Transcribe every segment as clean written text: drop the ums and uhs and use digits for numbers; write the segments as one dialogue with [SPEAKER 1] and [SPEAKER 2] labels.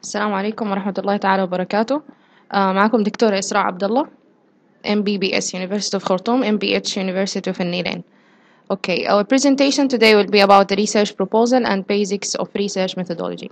[SPEAKER 1] السلام عليكم ورحمة الله تعالى وبركاته. معكم دكتورة إسراء عبد الله MBBS University of Khartoum MBH University of النيلين. Okay, our presentation today will be about the research proposal and basics of research methodology.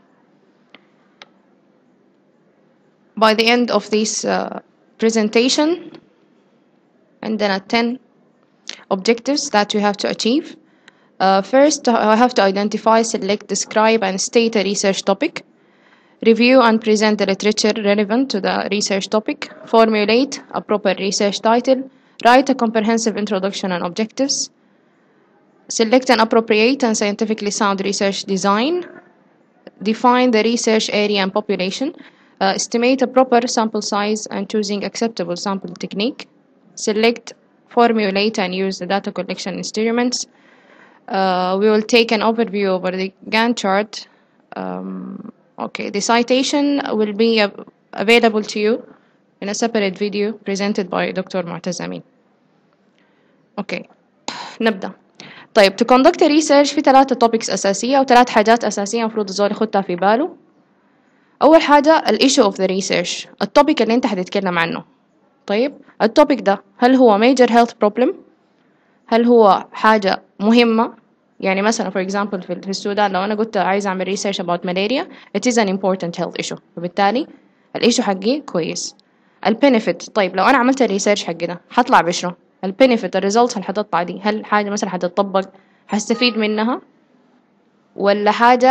[SPEAKER 1] By the end of this presentation, عندنا 10 objectives that you have to achieve. First, I have to identify, select, describe, and state a research topic. Review and present the literature relevant to the research topic. Formulate a proper research title. Write a comprehensive introduction and objectives. Select an appropriate and scientifically sound research design. Define the research area and population. Estimate a proper sample size and choosing acceptable sample technique. Select, formulate, and use the data collection instruments. We will take an overview over the Gantt chart. Okay, the citation will be available to you in a separate video presented by Dr. معتز أمين. Okay, نبدأ. طيب, to conduct a research في 3 topics أساسية أو 3 حاجات أساسية مفروض الزول يخدها في باله. أول حاجة ال issue of the research، التوبيك اللي أنت هتتكلم عنه. طيب, التوبيك ده هل هو major health problem؟ هل هو حاجة مهمة؟ يعني مثلا for example في السودان لو أنا قلت عايز أعمل research about malaria it is an important health issue، وبالتالي الإيشو حقي كويس. البنفيت، طيب لو أنا عملت الريسيرش حقي ده هطلع بشنو؟ البنفيت الريزلتس اللي هتطلع دي هل حاجة مثلا هتطبق هستفيد منها ولا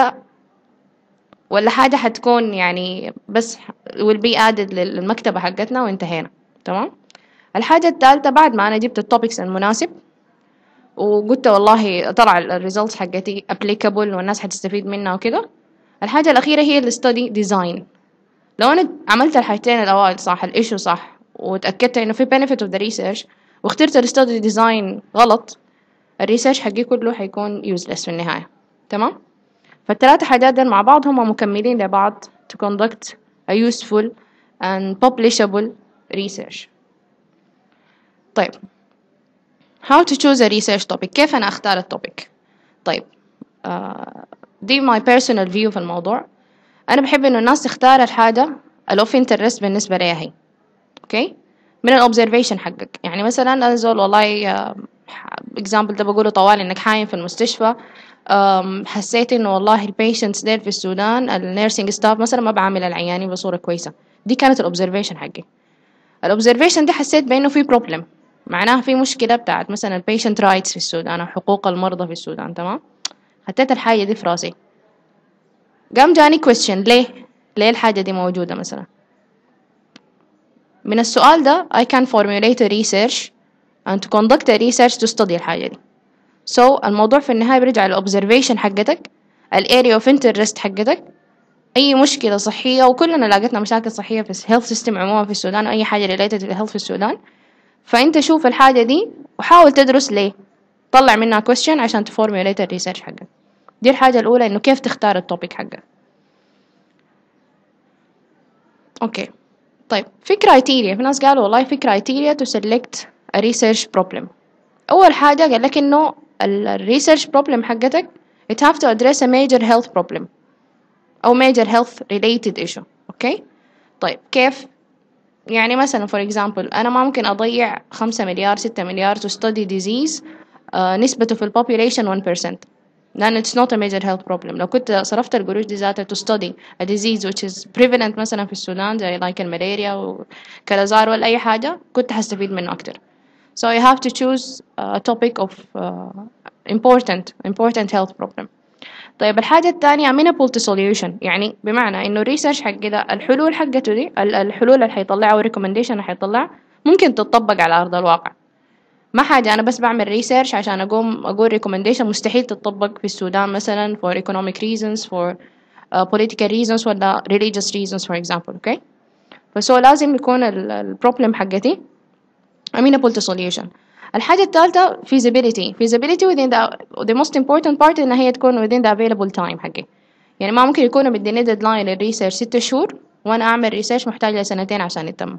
[SPEAKER 1] حاجة هتكون يعني بس will be added للمكتبة حقتنا وانتهينا. تمام. الحاجة الثالثة بعد ما أنا جبت التوبكس المناسب وقلت والله طلع الريزلتس حقتي applicable والناس هتستفيد منها وكده، الحاجة الأخيرة هي الستدي ديزاين. لو أنا عملت الحاجتين الأوائل صح، الإيشو صح، وتأكدت إنه في benefit of the research، واخترت الستدي ديزاين غلط، الريسيرش حقي كله هيكون useless في النهاية. تمام. فال3 حاجات دول مع بعض هم مكملين لبعض to conduct a useful and publishable research. طيب, how to choose a research topic، كيف أنا أختار التوبيك؟ طيب، دي my personal view في الموضوع. أنا بحب إنه الناس تختار الحاجة اللي في interest بالنسبة ليها هي. أوكي، من الobservation حقك. يعني مثلا أنا زول والله example ده بقوله طوال إنك حايم في المستشفى، حسيت إنه والله البيشنتس ديل في السودان النيرسينج ستاف مثلا ما بعمل العيانين بصورة كويسة. دي كانت الobservation حقي. الobservation دي حسيت بإنه في problem، معناها في مشكلة بتاعت مثلا patient rights في السودان أو حقوق المرضى في السودان. تمام. حطيت الحاجة دي في راسي، قام جاني question ليه الحاجة دي موجودة مثلا. من السؤال ده I can formulate a research and to conduct a research to study الحاجة دي. So الموضوع في النهاية بيرجع للobservation حقتك، area of interest حقتك، أي مشكلة صحية، وكلنا لاقتنا مشاكل صحية في health system عموما في السودان، أي حاجة related to health في السودان. فأنت شوف الحاجة دي وحاول تدرس ليه، طلع منها question عشان تفورميوليت الريسيرش حقك. دي الحاجة الأولى، إنه كيف تختار التوبيك حقك. أوكي. طيب، في criteria، في ناس قالوا والله في criteria to select a research problem. أول حاجة قال لك إنه الريسيرش problem حقتك it have to address a major health problem أو major health related issue. أوكي. طيب كيف؟ يعني مثلا for example أنا ما ممكن أضيع 5 مليار 6 مليار to study disease نسبته في population 1%، لأن it's not a major health problem. لو كنت صرفت القروش دي ذاتها to study a disease which is prevalent مثلا في السودان زي like الملاريا وكالازار ولا أي حاجة، كنت هستفيد منه أكتر. So you have to choose a topic of important health problem. طيب الحاجة الثانية amenable to solution، يعني بمعنى إنه الريسيرش حق ده الحلول حقته دي الحلول اللي حيطلعها والريكومنديشن اللي حيطلعها ممكن تطبق على أرض الواقع. ما حاجة أنا بس بعمل ريسيرش عشان أقول ريكومنديشن مستحيل تطبق في السودان مثلا for economic reasons for political reasons ولا religious reasons for example. okay. فسو لازم يكون البروبلم حقتي amenable to solution. الحاجة الثالثة feasibility within the most important part إن هي تكون within the available time حقي. يعني ما ممكن يكونوا مديني ديدلاين للريسيرش 6 شهور وأنا أعمل ريسيرش محتاج ل2 عشان يتم.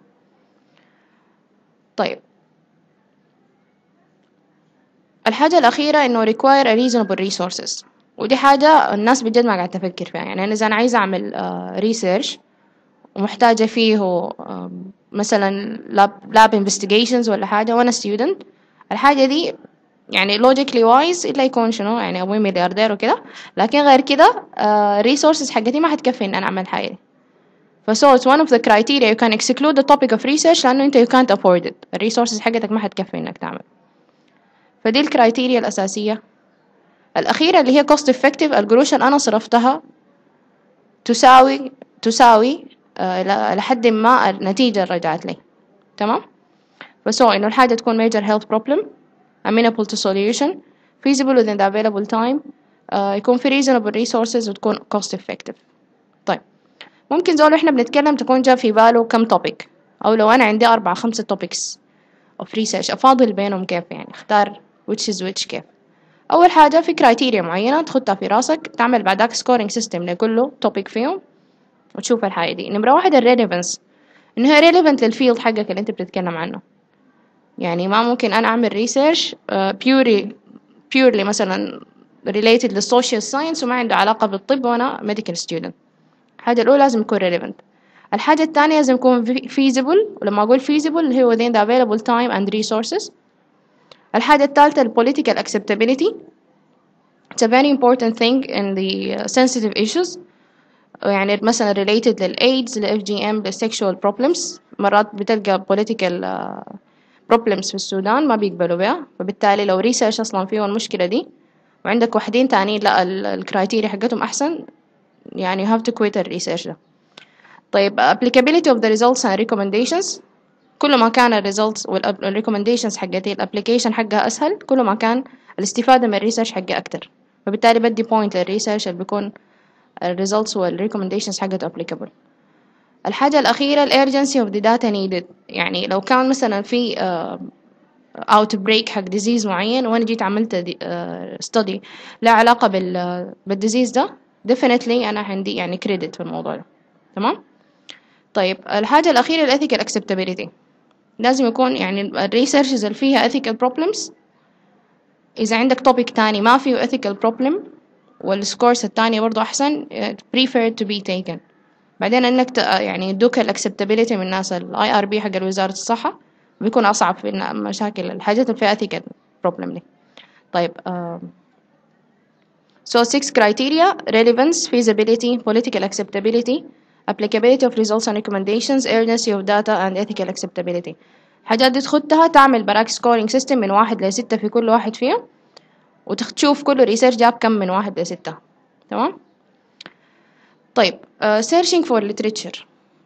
[SPEAKER 1] طيب الحاجة الأخيرة إنه require a reasonable resources. ودي حاجة الناس بجد ما قاعدة تفكر فيها. يعني أنا إذا أنا عايزة أعمل ريسيرش ومحتاجة فيه مثلا lab investigations ولا حاجة وأنا student، الحاجة دي يعني logically wise إلا يكون شنو يعني أبوي ملياردير وكده، لكن غير كده resources حقتي ما حتكفي إن أنا أعمل حاجة دي. so it's one of the criteria you can exclude the topic of research لأنه أنت you can't afford it، الريسورسز حقتك ما حتكفي إنك تعمل. فدي الكرايتيريا الأساسية. الأخيرة اللي هي cost effective، القروش اللي أنا صرفتها تساوي لحد ما النتيجة اللي رجعت لي. تمام. فسو إنه الحاجة تكون major health problem amenable to solution feasible within the available time، يكون في reasonable resources وتكون cost effective. طيب ممكن زول إحنا بنتكلم تكون جاب في باله كم topic، أو لو أنا عندي 4-5 topics of research أفاضل بينهم كيف، يعني اختار which is which كيف. أول حاجة في كرايتيريا معينة تحطها في راسك، تعمل بعدك scoring system لكل topic فيهم وتشوف الحاجة دي. نمرة واحد relevance، إنه هي relevant للفيلد حقك اللي أنت بتتكلم عنه. يعني ما ممكن أنا أعمل research purely مثلا related للسوشيال ساينس وما عنده علاقة بالطب وأنا medical student. الحاجة الأولى لازم يكون relevant. الحاجة الثانية لازم يكون feasible، ولما أقول feasible اللي هو within the available time and resources. الحاجة الثالثة ال political acceptability. It's a very important thing in the sensitive issues، يعني مثلا related للAIDS للFGM للsexual problems. مرات بتلقى political problems في السودان ما بيقبلوا بها، فبالتالي لو research أصلا فيه المشكلة دي وعندك واحدين تانيين لا الكرايتيريا حقتهم أحسن، يعني you have to quit الريسيرش ده. طيب applicability of the results and recommendations، كل ما كان ال results وال recommendations حقتي ال application حقها أسهل كل ما كان الاستفادة من الريسيرش حقي أكتر، فبالتالي بدي point للريسيرش اللي بيكون ال results وال recommendations حقته applicable. الحاجة الأخيرة ال urgency of the data needed، يعني لو كان مثلا في outbreak حق disease معين وأنا جيت عملت study لا علاقة بالdisease ده definitely أنا عندي يعني credit في الموضوع ده. تمام. طيب الحاجة الأخيرة ال ethical acceptability، لازم يكون يعني الريسيرشز اللي فيها ethical problems، إذا عندك topic تاني ما فيه ethical problem والسكورس التانية برضو أحسن prefer to be taken. بعدين إنك يعني يدوك ال acceptability من الناس ال IRB حق وزارة الصحة بيكون أصعب في مشاكل الحاجات اللي فيها ethical problem دي. طيب so 6 criteria: relevance, feasibility, political acceptability, applicability of results and recommendations, urgency of data and ethical acceptability. الحاجات دي تخدها تعمل براك scoring system من 1 ل6 في كل واحد فيهم وتشوف كل ريسيرش جاب كم من 1 ل6. تمام. طيب searching for literature.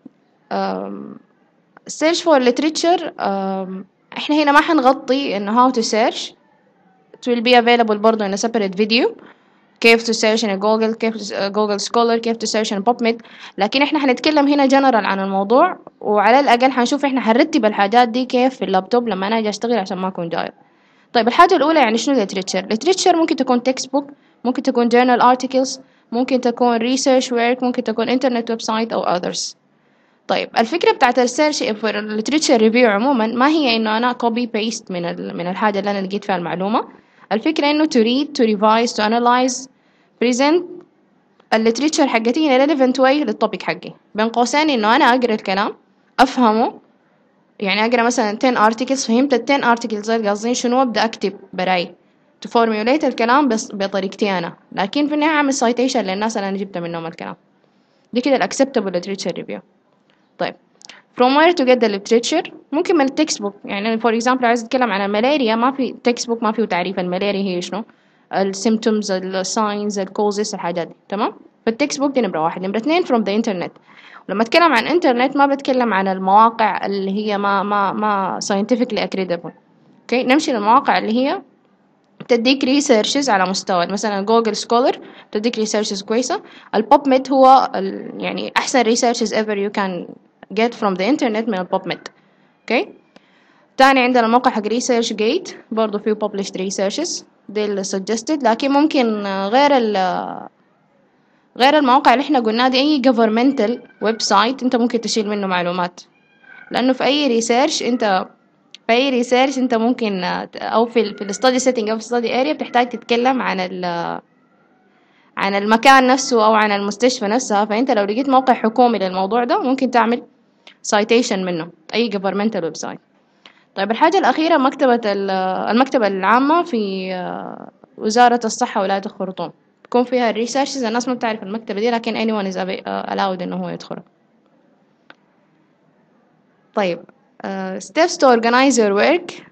[SPEAKER 1] search for literature احنا هنا ما حنغطي انه how to search. it will be available برضو in a separate video كيف to search in Google، كيف Google Scholar، كيف to search in PubMed. لكن احنا حنتكلم هنا general عن الموضوع، وعلى الأقل حنشوف احنا حنرتب الحاجات دي كيف في اللابتوب لما أنا أجي أشتغل عشان ما أكون جايب. طيب الحاجة الأولى يعني شنو literature ممكن تكون textbook، ممكن تكون journal articles، ممكن تكون research work، ممكن تكون internet website أو others. طيب الفكرة بتاعت السيرش في literature review عموما ما هي إنه أنا copy paste من الحاجة اللي أنا لقيت فيها المعلومة. الفكرة إنه to read to revise to analyze present الليتريتشر حقتي in a relevant way للtopic حقي، بين قوسين إنه أنا أقرأ الكلام أفهمه. يعني أقرأ مثلا 10 articles فهمت ال 10 articles قاصدين شنو أبدأ أكتب براي to formulate الكلام بس بطريقتي أنا، لكن في النهاية أعمل citation للناس اللي أنا جبت منهم الكلام. دي كده acceptable literature review. طيب from where to get the literature؟ ممكن من التكست بوك. يعني for example عايز أتكلم عن الملاريا ما في تكست بوك ما فيه تعريف الملاريا هي شنو، السيمتومز الساينز الكوزز الحاجات دي. تمام. فالتكست بوك دي نمرة 1. نمرة 2 from the internet. ولما أتكلم عن internet ما بتكلم عن المواقع اللي هي ما scientifically accredited. اوكي نمشي للمواقع اللي هي تديك ريسيرشز على مستوى مثلا جوجل سكولر تديك ريسيرشز كويسة. البوب ميد هو يعني أحسن ريسيرشز ever you can get from the internet من البوب ميد. اوكي. تاني عندنا الموقع حق ريسيرش جيت برضو فيه published researches دي اللي suggested، لكن ممكن غير المواقع اللي احنا قلنا دي أي governmental web site انت ممكن تشيل منه معلومات، لأنه في أي ريسيرش انت ممكن او في الستادي سيتنج او في الستادي اريا بتحتاج تتكلم عن عن المكان نفسه أو عن المستشفى نفسها، فأنت لو لقيت موقع حكومي للموضوع ده ممكن تعمل citation منه، أي governmental website. طيب الحاجة الأخيرة المكتبة العامة في وزارة الصحة ولاية الخرطوم، بيكون فيها الريسيرشز. الناس ما بتعرف المكتبة دي لكن anyone is allowed إنه هو يدخل. طيب steps to organize your work.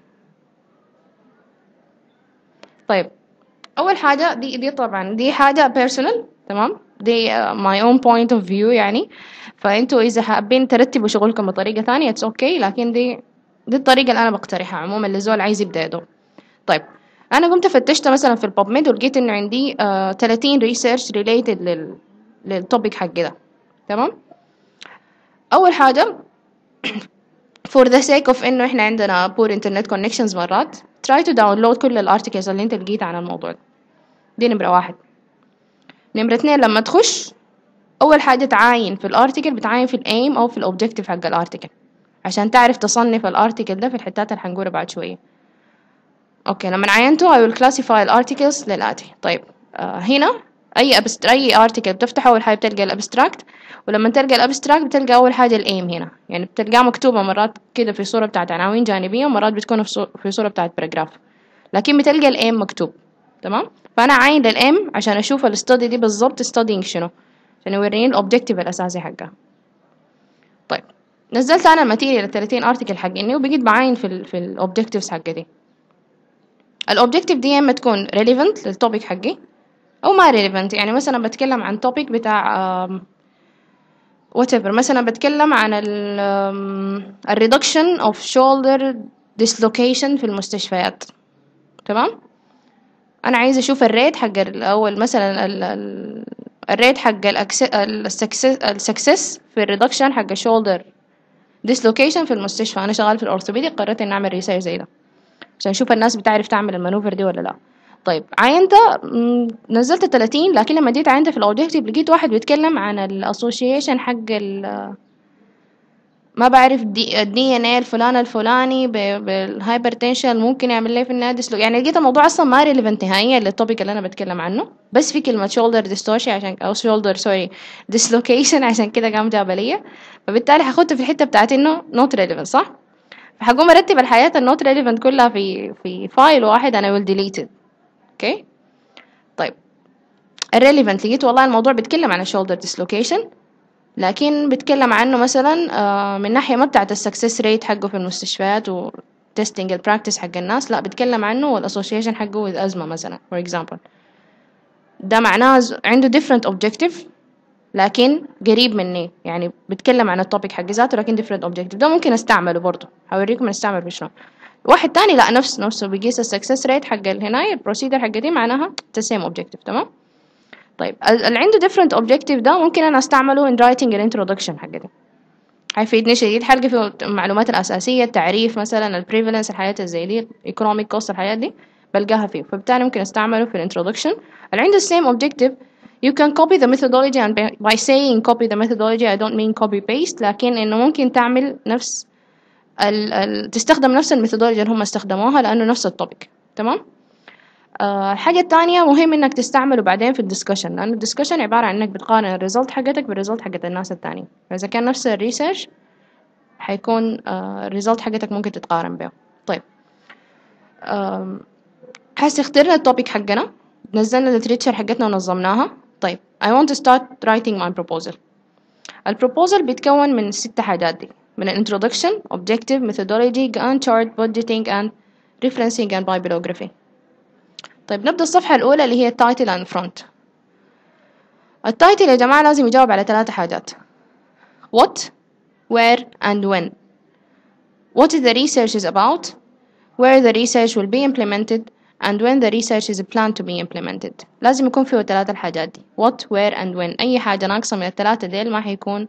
[SPEAKER 1] طيب أول حاجة دي طبعا دي حاجة personal، تمام، دي my own point of view يعني. فأنتوا إذا حابين ترتبوا شغلكم بطريقة ثانية it's okay، لكن دي الطريقة اللي أنا بقترحها عموما للزول عايز يبدأ يدور. طيب أنا قمت فتشت مثلا في البابميد ولقيت إنه عندي 30 research related للتوبيك حق ده، تمام. أول حاجة for the sake of إنه إحنا عندنا poor internet connections مرات try to download كل الارتكلز اللي أنت لقيتها عن الموضوع ده. دي نمرة واحد. نمرة اتنين، لما تخش أول حاجة تعاين في الارتكل، بتعاين في الأيم أو في الأوبجيكتيف حق الارتكل عشان تعرف تصنف الارتكل ده في الحتات اللي حنقولها بعد شوية. أوكي، لما عاينته I will classify الارتكلز للآتي. طيب هنا أي article بتفتحه أول حاجة بتلقى الابستراكت، ولما تلقى الابستراكت بتلقى أول حاجة الأيم هنا، يعني بتلقاها مكتوبة مرات كده في صورة بتاعت عناوين جانبية ومرات بتكون في صورة بتاعت باراجراف، لكن بتلقى الأيم مكتوب، تمام. فأنا عاين للأيم عشان أشوف الستادي دي بالظبط studying شنو، عشان يوريني الأوبجيكتيف الأساسي حقها. طيب نزلت أنا الماتيريال 30 article حقني وبقيت بعاين في الأوبجيكتيفز حقتي. الأوبجيكتيف دي يا إما تكون relevant للتوبيك حقي أو ما relevant، يعني مثلا بتكلم عن توبيك بتاع whatever، مثلا بتكلم عن ال reduction of shoulder dislocation في المستشفيات، تمام. أنا عايزة أشوف الريت حق الأول، مثلا الريت حق السكسس في الريدكشن حق الشولدر dislocation في المستشفى. أنا شغال في الأورثوبيدي، قررت إني أعمل ريسيرش زي ده عشان أشوف الناس بتعرف تعمل المانوفر دي ولا لا. طيب عينت نزلت 30، لكن لما جيت عينت في الأوبجيكتيف لقيت واحد بيتكلم عن الأسوشيشن حق ما بعرف الدي ان ايه الفلاني بالهايبرتنشن ممكن يعمل لي في النادي يعني لقيت الموضوع اصلا ما ريليفنت نهائيا للتوبيك اللي انا بتكلم عنه، بس في كلمه شولدر ديستورشن عشان او شولدر سوري ديسلوكيشن عشان كده قام جاب لي، فبالتالي هاخدها في الحته بتاعت انه نوت ريليفنت، صح. فحقوم ارتب الحياه النوت ريليفنت كلها في فايل واحد انا ويل ديليت اوكي. طيب الريليفنت لقيت والله الموضوع بيتكلم عن الشولدر ديسلوكيشن، لكن بيتكلم عنه مثلا من ناحية ما بتاعت السكسس ريت حقه في المستشفيات وتستنج البراكتس حق الناس، لا بيتكلم عنه والاسوشيشن حقه with أزمة مثلا for example. ده معناه عنده different objective لكن قريب مني، يعني بيتكلم عن التوبيك حق ذاته لكن different objective. ده ممكن استعمله برضه، هوريكم نستعمل في شنو. واحد تاني لا نفسه بيقيس السكسس ريت حق هنا البروسيدر حق دي معناها the same objective، تمام. طيب اللي عنده different objective ده ممكن أنا أستعمله in writing an introduction حقتي، هيفيدني شديد. حلقة في المعلومات الأساسية، التعريف مثلا البريفالنس الحاجات زي دي economic cost الحاجات دي بلقاها فيه، فبالتالي ممكن أستعمله في الانترودكشن. اللي عنده same objective you can copy the methodology and by saying copy the methodology I don't mean copy paste، لكن إنه ممكن تعمل نفس تستخدم نفس الميثودولوجيا اللي هم استخدموها لأنه نفس التوبيك، تمام. الحاجة التانية مهم إنك تستعمله بعدين في الدiscussion، لأنه الدiscussion عبارة عن إنك بتقارن الريزلت حقتك بالريزلت حقت الناس التانيين، فإذا كان نفس الريسيرش حيكون الريزلت حقتك ممكن تتقارن بيه. طيب هسه اخترنا التوبيك حقنا، نزلنا الليتريتشر حقتنا ونظمناها. طيب I want to start writing my proposal. البروبوزل بيتكون من 6 حاجات دي، من introduction, objective, methodology, Gantt chart, budgeting and referencing and bibliography. طيب نبدأ الصفحة الأولى اللي هي title and front. التايتل يا جماعة لازم يجاوب على 3 حاجات: what, where and when. What is the research is about, where the research will be implemented and when the research is planned to be implemented. لازم يكون فيه 3 الحاجات دي what, where and when. أي حاجة ناقصة من ال3 ديل ما هيكون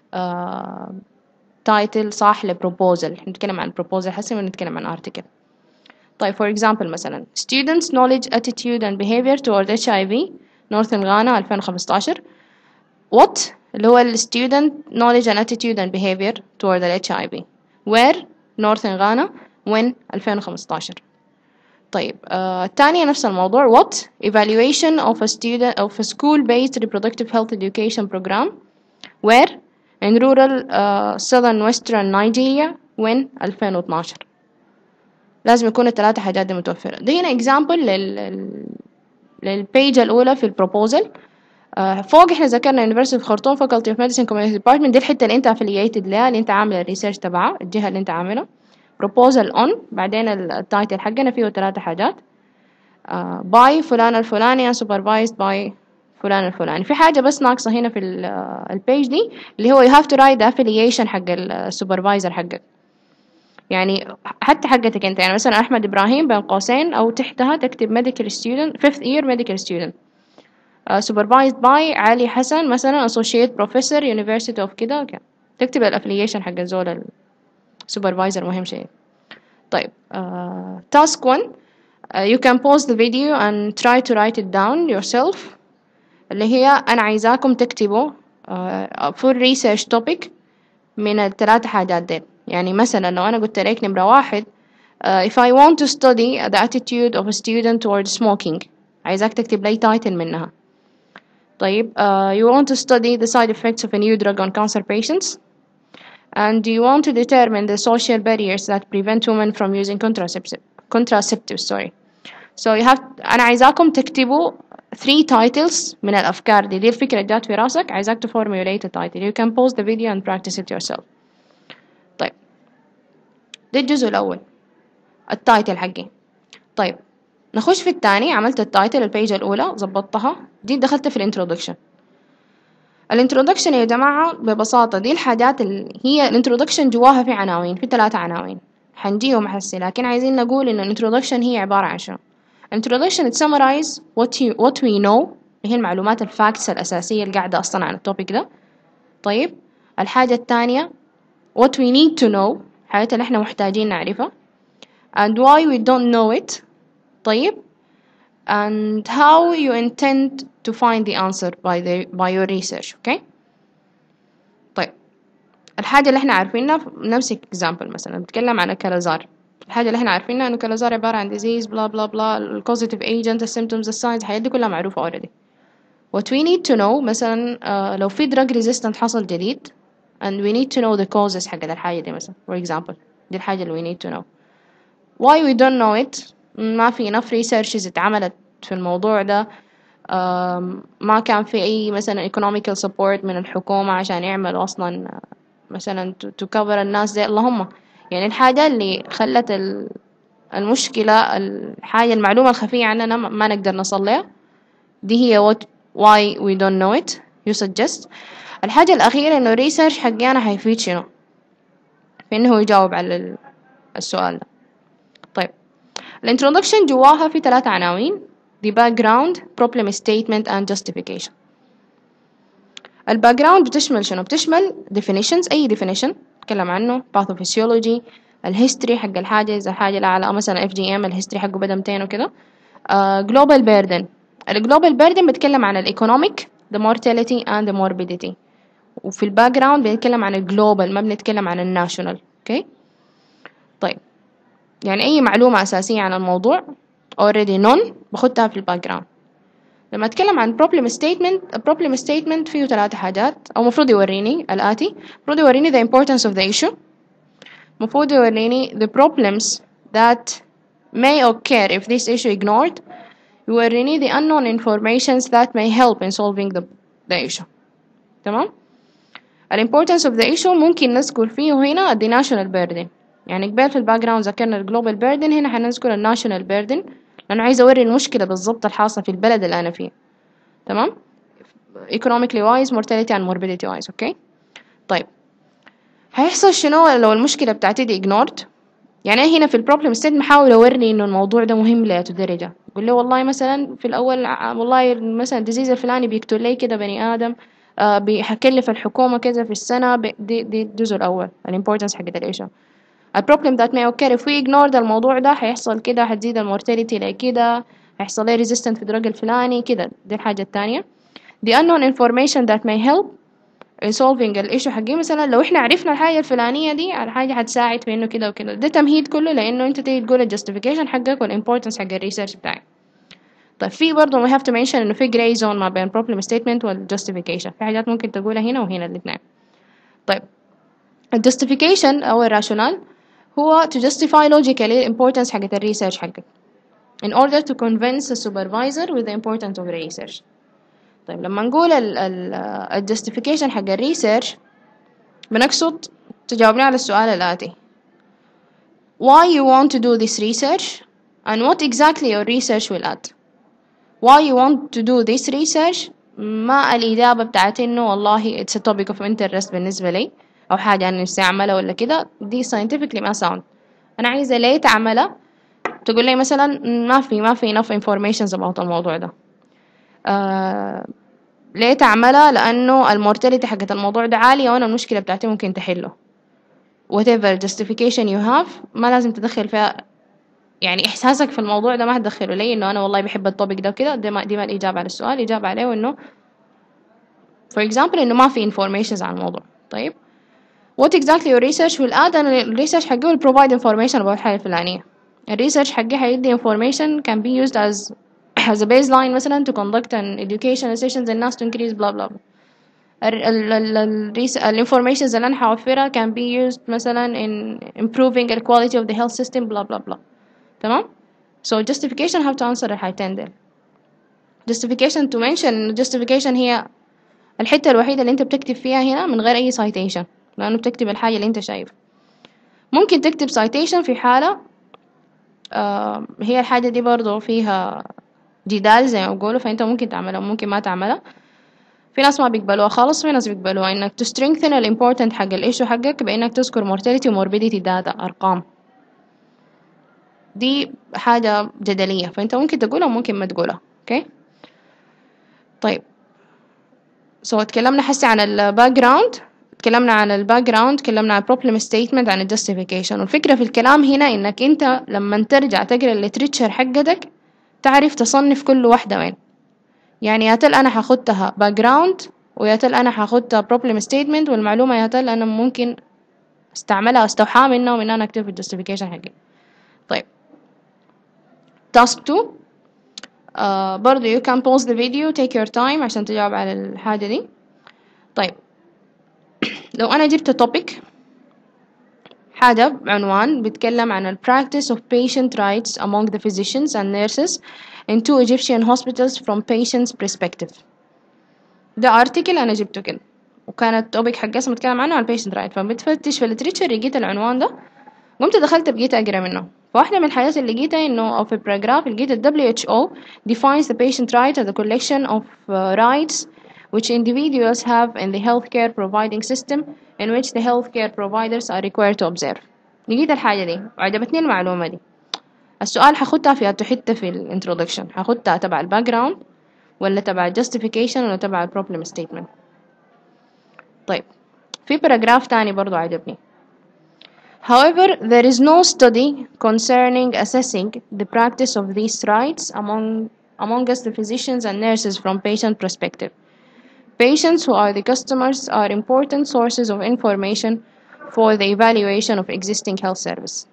[SPEAKER 1] تايتل صح لبروبوزل. نتكلم عن proposal حسب ما نتكلم عن article. طيب for example مثلا students knowledge attitude and behavior toward HIV Northern Ghana 2015. what اللي هو ال student knowledge and attitude and behavior toward the HIV. where Northern Ghana when 2015. طيب الثانية نفس الموضوع. what evaluation of a student of a school-based reproductive health education program where in rural southern western Nigeria when 2012. لازم يكون الثلاثة حاجات دي متوفرة. دي هنا example للبيج الأولى في البروبوزل. فوق احنا ذكرنا University of Khartoum Faculty of Medicine Community Department، دي الحتة اللي انت affiliated لها، اللي انت عامل الريسيرش تبعها، الجهة اللي انت عاملها. proposal on، بعدين التايتل حقنا فيه ثلاثة حاجات by فلان الفلاني supervised by فلان الفلاني. في حاجة بس ناقصة هنا في البيج دي، اللي هو you have to write the affiliation حق السوبرفايزر حقك، يعني حتى حقتك انت، يعني مثلا أحمد إبراهيم بين قوسين أو تحتها تكتب medical student 5th year medical student supervised by علي حسن مثلا associate professor university of كده تكتب الافلييشن حق الزول السوبرفايزر، مهم شيء. طيب task 1 you can pause the video and try to write it down yourself، اللي هي أنا عايزاكم تكتبوا full research topic من الثلاثة حاجات دي. يعني مثلا لو أنا قلت لك نمرة 1 if I want to study the attitude of a student towards smoking، عايزاك تكتب لي تايتل منها. طيب you want to study the side effects of a new drug on cancer patients and you want to determine the social barriers that prevent women from using contraceptives. So you have أنا عايزاكم تكتبوا 3 titles من الأفكار دي الفكرة جات في راسك، عايزاك to formulate a title. You can pause the video and practice it yourself. طيب ده الجزء الأول، التايتل حقي. طيب نخش في الثاني. عملت التايتل البيج الأولى ظبطتها، دي دخلت في الانترودكشن. الانترودكشن يا جماعة ببساطة دي الحاجات اللي هي الانترودكشن جواها في عناوين، في 3 عناوين حنجيهم هسه، لكن عايزين نقول إنه الانترودكشن هي عبارة عن شنو. introduction it summarize what we know، هي المعلومات الفاكتس الأساسية اللي قاعدة أصلا عن التوبيك ده. طيب الحاجة الثانية what we need to know، الحاجات اللي احنا محتاجين نعرفها and why we don't know it. طيب and how you intend to find the answer by your research. okay. طيب الحاجة اللي احنا عارفينها نمسك example مثلا نتكلم عن الكلازار. الحاجة اللي احنا عارفينها انه كلازار عبارة عن disease بلا بلا بلا، ال causative agent، ال symptoms، ال signs، الحاجات دي كلها معروفة already. what we need to know مثلا لو في drug resistant حصل جديد and we need to know the causes حق الحاجة دي مثلا for example، دي الحاجة اللي we need to know. why we don't know it، ما في enough researches اتعملت في الموضوع ده، ما كان في أي مثلا economical support من الحكومة عشان يعملوا أصلا مثلا to cover الناس دي. اللهم يعني الحاجة اللي خلت المشكلة، الحاجة المعلومة الخفية عننا ما نقدر نصل لها، دي هي why we don't know it you suggest. الحاجة الأخيرة إنه research حقنا هيفيد شنو في إنه يجاوب على السؤال ده. طيب الانترودكشن جواها في 3 عناوين، the background problem statement and justification. الباك بتشمل شنو؟ بتشمل definitions، أي definition نتكلم عنه، pathophysiology، الهيستوري حق الحاجة، إذا حاجة لا على مثلا FGM الهيستوري حقه بدأ 200 وكده. global burden، الجلوبال burden بتكلم عن economic the mortality and the morbidity، وفي الباك بنتكلم عن الجلوبال ما بنتكلم عن الناشونال. اوكي. طيب يعني أي معلومة أساسية عن الموضوع already known بخدها في الباك. لما أتكلم عن problem statement فيه 3 حاجات، أو مفروض يوريني الآتي. مفروض يوريني the importance of the issue، مفروض يوريني the problems that may occur if this issue ignored، يوريني the unknown informations that may help in solving the issue. تمام. importance of the issue ممكن نذكر فيه هنا the national burden، يعني قبل في الباك ذكرنا الجلوبال burden، هنا حنذكر الناشونال burden لأنه عايز أوري المشكلة بالضبط الحاصلة في البلد اللي أنا فيه. تمام. economically wise mortality and morbidity wise. okay. طيب هيحصل شنو لو المشكلة بتاعتي دي ignored؟ يعني هنا في البروبلم ستيت محاول أوري إنه الموضوع ده مهم لأي درجة. قول له والله مثلا في الأول والله مثلا الديزيز الفلاني بيقتل لي كده بني آدم، بيكلف الحكومة كذا في السنة، دي الجزء الأول الimportance حقت الإيشو. البروبلم that may occur if we ignore الموضوع ده هيحصل كده، هتزيد المورتاليتي لكده، هيحصل لي resistant في الدرج الفلاني كده. دي الحاجة الثانية. the unknown information that may help resolving الissue حقي. مثلا لو احنا عرفنا الحاجة الفلانية دي، الحاجة هتساعد في انه كده وكده. ده تمهيد كله لانه انت تيجي تقول الجاستيفيكيشن حقك والimportance حق الريسيرش بتاعك. طيب في برضه we have to mention انه في gray zone ما بين problem statement والjustification. في حاجات ممكن تقولها هنا وهنا الاتنين. طيب الjustification او الراشونال هو to justify logically importance حقت الريسيرش حقك in order to convince the supervisor with the importance of the research. طيب لما نقول ال justification حق الريسيرش بنقصد تجاوبني على السؤال الآتي: why you want to do this research and what exactly your research will add. why you want to do this research ما الإجابة بتاعت إنه والله it's a topic of interest بالنسبة لي أو حاجة أنا نفسي أعملها ولا كده. دي scientifically ما sound. أنا عايزة ليه تعملها. تقول لي مثلا ما في enough informations about الموضوع ده. ليه تعملها؟ لأنه المورتاليتي حقت الموضوع ده عالية وأنا المشكلة بتاعتي ممكن تحله. whatever justification you have ما لازم تدخل فيها يعني إحساسك في الموضوع ده، ما هتدخله لي إنه أنا والله بحب الطبق ده كده. دي ما الإجابة على السؤال. الإجابة عليه إنه for example إنه ما في informations عن الموضوع. طيب what exactly your research will add. أنا الريسيرش حقي will provide information about الحاجة الفلانية. الريسيرش حقي هيدي information can be used as a baseline مثلا to conduct an education sessions الناس to increase blah blah blah. الانفورميشنز اللي انا هوفرها can be used مثلا in improving the quality of the health system blah blah blah. تمام. so justification have to answer الحاجتين دول. justification to mention justification هي الحتة الوحيدة اللي انت بتكتب فيها هنا من غير اي citation، لانه بتكتب الحاجة اللي انت شايف. ممكن تكتب citation في حالة هي الحاجة دي برضو فيها جدال زي ما بقولوا، فانت ممكن تعملها وممكن ما تعملها. في ناس ما بيقبلوها خالص، في ناس بيقبلوها. انك to strengthen ال important حق الإيشو حقك بانك تذكر mortality و morbidity data ارقام. دي حاجة جدلية، فانت ممكن تقولها وممكن ما تقولها. اوكي طيب اتكلمنا حسي عن الباك جراوند، اتكلمنا عن problem statement، عن justification. والفكرة في الكلام هنا انك انت لما ترجع تقرا الليتريتشر حقتك تعرف تصنف كل واحدة وين. يعني يا تل انا هاخدها باك جراوند، ويا تل انا هاخدها problem statement، والمعلومة يا تل انا ممكن استعملها استوحى منها ومن انا اكتب الجاستيفيكيشن حقي. طيب task 2 برضو you can pause the video take your time عشان تجاوب على الحاجة دي. طيب لو انا جبت topic حاجة بعنوان بيتكلم عن ال practice of patient rights among the physicians and nurses in 2 Egyptian hospitals from patients perspective. ده article أنا جبته كده، وكانت topic حق اسمه بتكلم عنه عن patient rights. فبتفتش في literature لقيت العنوان ده، قمت دخلت بقيت أقرأ منه. فواحدة من الحاجات اللي لقيتها إنه أو في paragraph لقيت ال WHO defines the patient right as a collection of rights which individuals have in the healthcare providing system in which the healthcare providers are required to observe. لقيت الحاجة دي وعجبتني المعلومة دي. السؤال هاخدها في حتة في الانترودكشن، هاخدها تبع الباك جراوند ولا تبع الجاستيفيكيشن ولا تبع البروبلم ستيتمنت. طيب في باراجراف تاني برضو عجبني. However, there is no study concerning assessing the practice of these rights among us the physicians and nurses from patient perspective. Patients who are the customers are important sources of information for the evaluation of existing health service.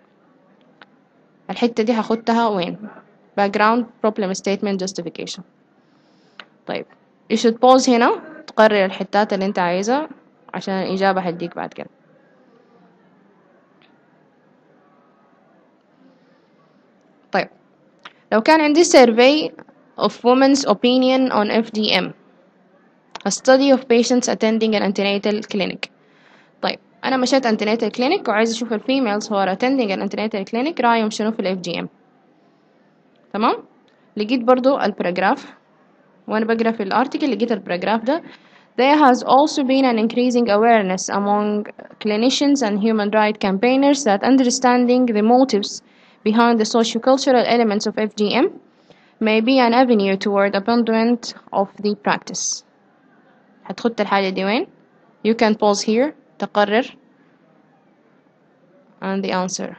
[SPEAKER 1] الحتة دي هاخدها وين؟ background problem statement justification. طيب you should pause هنا تقرر الحتات اللي انت عايزها عشان الإجابة هديك بعد كده. طيب لو كان عندي survey of women's opinion on FGM, a study of patients attending an antenatal clinic. طيب أنا مشيت antenatal clinic وعايز أشوف ال females who are attending an antenatal clinic رأيهم شنو في ال FGM. تمام. لقيت برضو الباراجراف وأنا بقرأ في الارتيكل لقيت الباراجراف ده. There has also been an increasing awareness among clinicians and human rights campaigners that understanding the motives behind the sociocultural elements of FGM may be an avenue toward abandonment of the practice. هتخط الحاجة دي وين؟ You can pause here تقرر and the answer.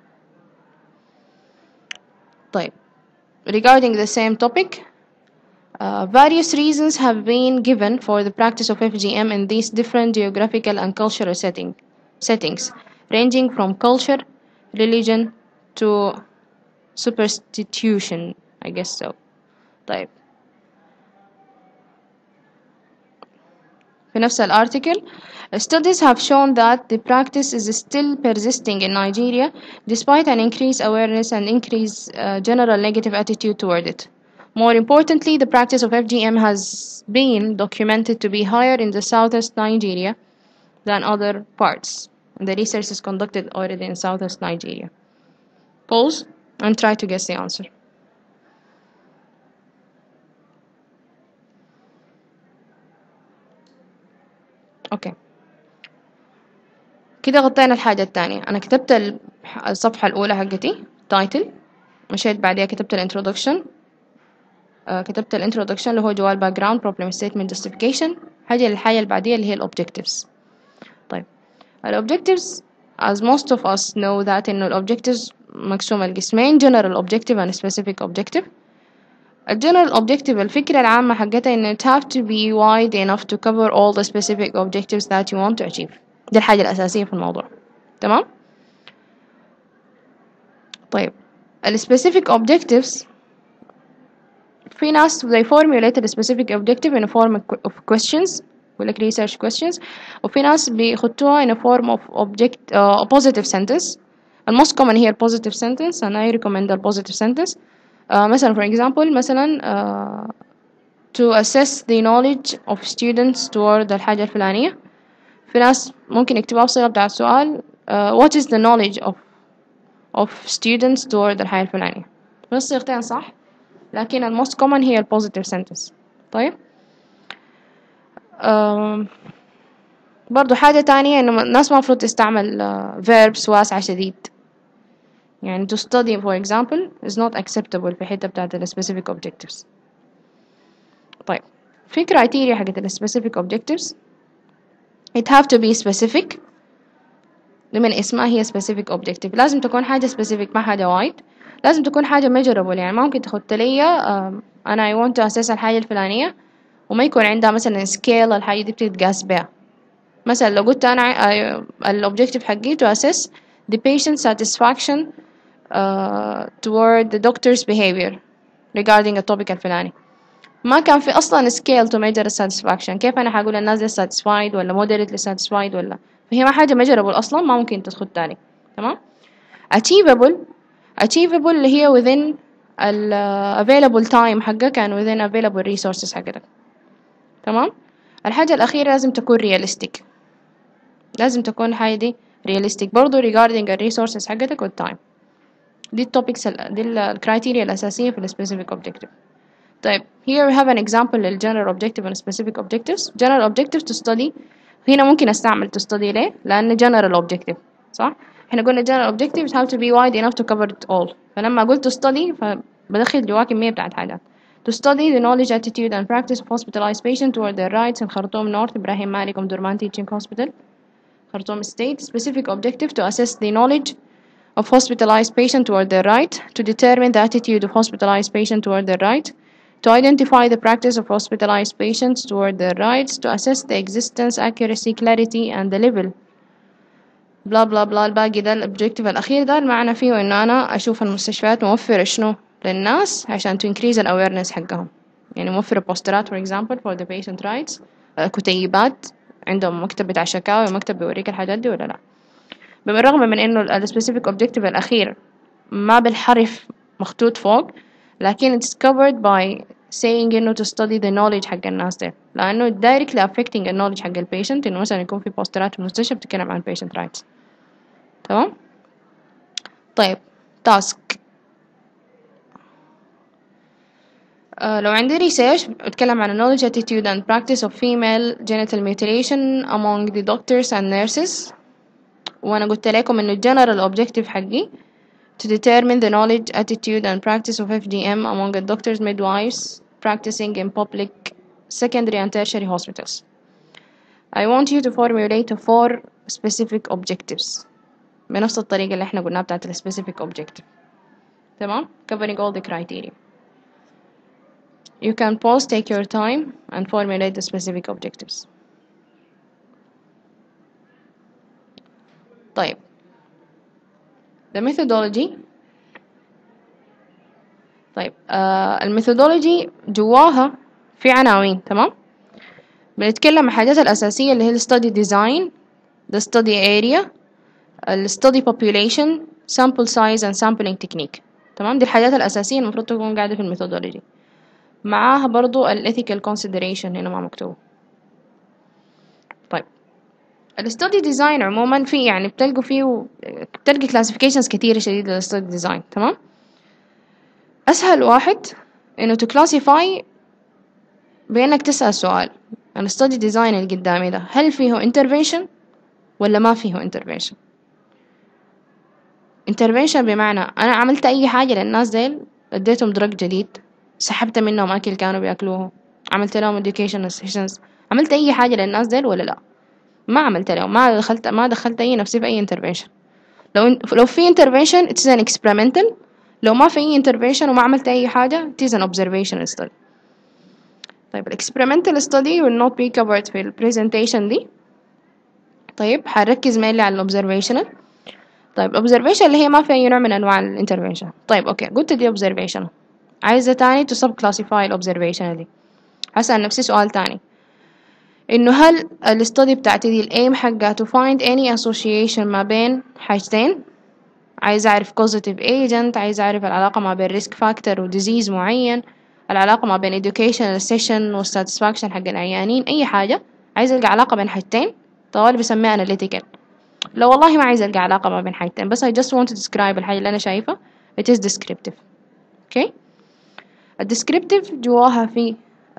[SPEAKER 1] طيب regarding the same topic Various reasons have been given for the practice of FGM in these different geographical and cultural settings, ranging from culture, religion, to superstition, I guess so. طيب في نفس الارticle, studies have shown that the practice is still persisting in Nigeria despite an increased awareness and increased general negative attitude toward it. More importantly, the practice of FGM has been documented to be higher in the southeast Nigeria than other parts. The research is conducted already in southeast Nigeria. Pause and try to guess the answer. اوكي كده غطينا الحاجة التانية. أنا كتبت الصفحة الأولى حقتي title، مشيت بعدها كتبت الانترودكشن، كتبت الانترودكشن اللي هو جوال باك جراوند problem statement justification. حاجة للحاجة اللي بعديها اللي هي الobjectives. طيب الobjectives as most of us know that إنه الobjectives مقسومة لقسمين general objective and specific objective. الجنرال objective الفكرة العامة حقتها إنه it have to be wide enough to cover all the specific objectives that you want to achieve. دي الحاجة الأساسية في الموضوع. تمام؟ طيب ال specific objectives في ناس they formulate the specific objective in a form of questions ولك research questions، وفي ناس بيخطوها in a form of positive sentence. the most common here positive sentence and I recommend the positive sentence. مثلا for example مثلا to assess the knowledge of students toward الحاجة الفلانية. في ناس ممكن يكتبوها بصيغة بتاع السؤال what is the knowledge of students toward الحاجة الفلانية. بس صيغتين صح، لكن ال most common هي ال positive sentence. طيب برضو حاجة تانية إنه الناس ما مفروض تستعمل verbs واسعة شديد. يعني to study for example is not acceptable في حتة بتاعت ال specific objectives. طيب في criteria حقت ال specific objectives. it have to be specific، من اسمها هي specific objective. لازم تكون حاجة specific ما حاجة wide. لازم تكون حاجة measurable، يعني ما ممكن تخط لي أنا I want to assess الحاجة الفلانية وما يكون عندها مثلا scale الحاجة دي بتتقاس بها. مثلا لو قلت أنا ال objective حقي to assess the patient satisfaction toward the doctor's behavior regarding a topic الفلاني، ما كان في أصلا scale to measure satisfaction. كيف أنا حقول الناس دي satisfied ولا moderately satisfied ولا، فهي ما حاجة measurable أصلا ما ممكن تدخل تاني. تمام. achievable اللي هي within available time حقك and within available resources حقك. تمام. الحاجة الأخيرة لازم تكون realistic، لازم تكون الحاجة دي realistic برضو regarding the resources حقتك والtime. دي التوبكس دي الكرايتيريا الأساسية في specific objective. طيب here we have an example لل general objective and specific objectives. general objective to study، هنا ممكن استعمل to study ليه؟ لأن general objective صح؟ احنا قلنا general objectives have to be wide enough to cover it all. فلما قلت to study فبدخل جواه كمية بتاعت حاجات. to study the knowledge, attitude and practice of hospitalized patients toward their rights in Khartoum North Ibrahim Malik Omdurman Teaching Hospital, Khartoum State. Specific objective to assess the knowledge of hospitalized patients toward their right, to determine the attitude of hospitalized patients toward their right, to identify the practice of hospitalized patients toward their rights, to assess the existence, accuracy, clarity and the level بلا بلا بلا. الباقي ده الobjective الأخير ده المعنى فيه إنه أنا أشوف المستشفيات موفرة شنو للناس عشان to increase the awareness حقهم. يعني موفرة بوسترات for example for the patient rights، كتيبات، عندهم مكتب بتاع شكاوي ومكتب بيوريك الحاجات دي ولا لا. بالرغم من إنه ال specific objective الأخير ما بالحرف مخطوط فوق، لكن it's covered by saying إنه to study the knowledge حق الناس ده، لأنه directly affecting the knowledge حق البيشنت. إنه مثلا يكون في بوسترات في المستشفى بتتكلم عن patient rights. تمام. طيب task. لو عندي research بتكلم عن knowledge, attitude and practice of female genital mutilation among the doctors and nurses، وأنا قلت لكم إنه general objective حقي to determine the knowledge, attitude and practice of FGM among the doctors midwives practicing in public secondary and tertiary hospitals. I want you to formulate 4 specific objectives بنفس الطريقة اللي احنا قلناها بتاعت ال specific objective. تمام. covering all the criteria. You can pause, take your time, and formulate the specific objectives. طيب the methodology. طيب الميثودولوجي جواها في عناوين، تمام؟ بنتكلم عن الحاجات الأساسية اللي هي ال study design, the study area, ال study population, sample size and sampling technique. تمام؟ دي الحاجات الأساسية المفروض تكون قاعدة في الميثودولوجي. معاها برضو ال ethical consideration هنا ما مكتوب. طيب ال study design عموما في يعني بتلقي classifications كتيرة شديدة لل study design. تمام؟ أسهل واحد إنه to classify بإنك تسأل سؤال ال study design اللي قدامي ده هل فيه intervention ولا ما فيه intervention. intervention بمعنى أنا عملت أي حاجة للناس ديل، اديتهم drug جديد، سحبت منهم أكل كانوا بياكلوه، عملت لهم education sessions، عملت أي حاجة للناس ديل ولا لا؟ ما عملت لهم، ما دخلت أي نفسي في أي intervention. لو في intervention it's an experimental، لو ما في أي intervention وما عملت أي حاجة it is an observational study. طيب ال experimental study will not be covered في ال presentation دي. طيب هنركز mainly على ال observational. طيب observation اللي هي ما في أي نوع من أنواع ال intervention. طيب أوكي قلت دي observation، عايزة تاني to sub classify ال observation دي. هسأل نفسي سؤال تاني إنه هل ال study بتاعتي دي ال aim حقها to find any association ما بين حاجتين، عايزة أعرف causative agent، عايزة أعرف العلاقة ما بين risk factor و disease معين، العلاقة ما بين educational session و satisfaction حق العيانين، أي حاجة عايزة ألقى علاقة بين حاجتين طوالي بسميها analytical. لو والله ما عايزة ألقى علاقة ما بين حاجتين بس I just want to describe الحاجة اللي أنا شايفة it is descriptive. okay. الدescriptive جواها في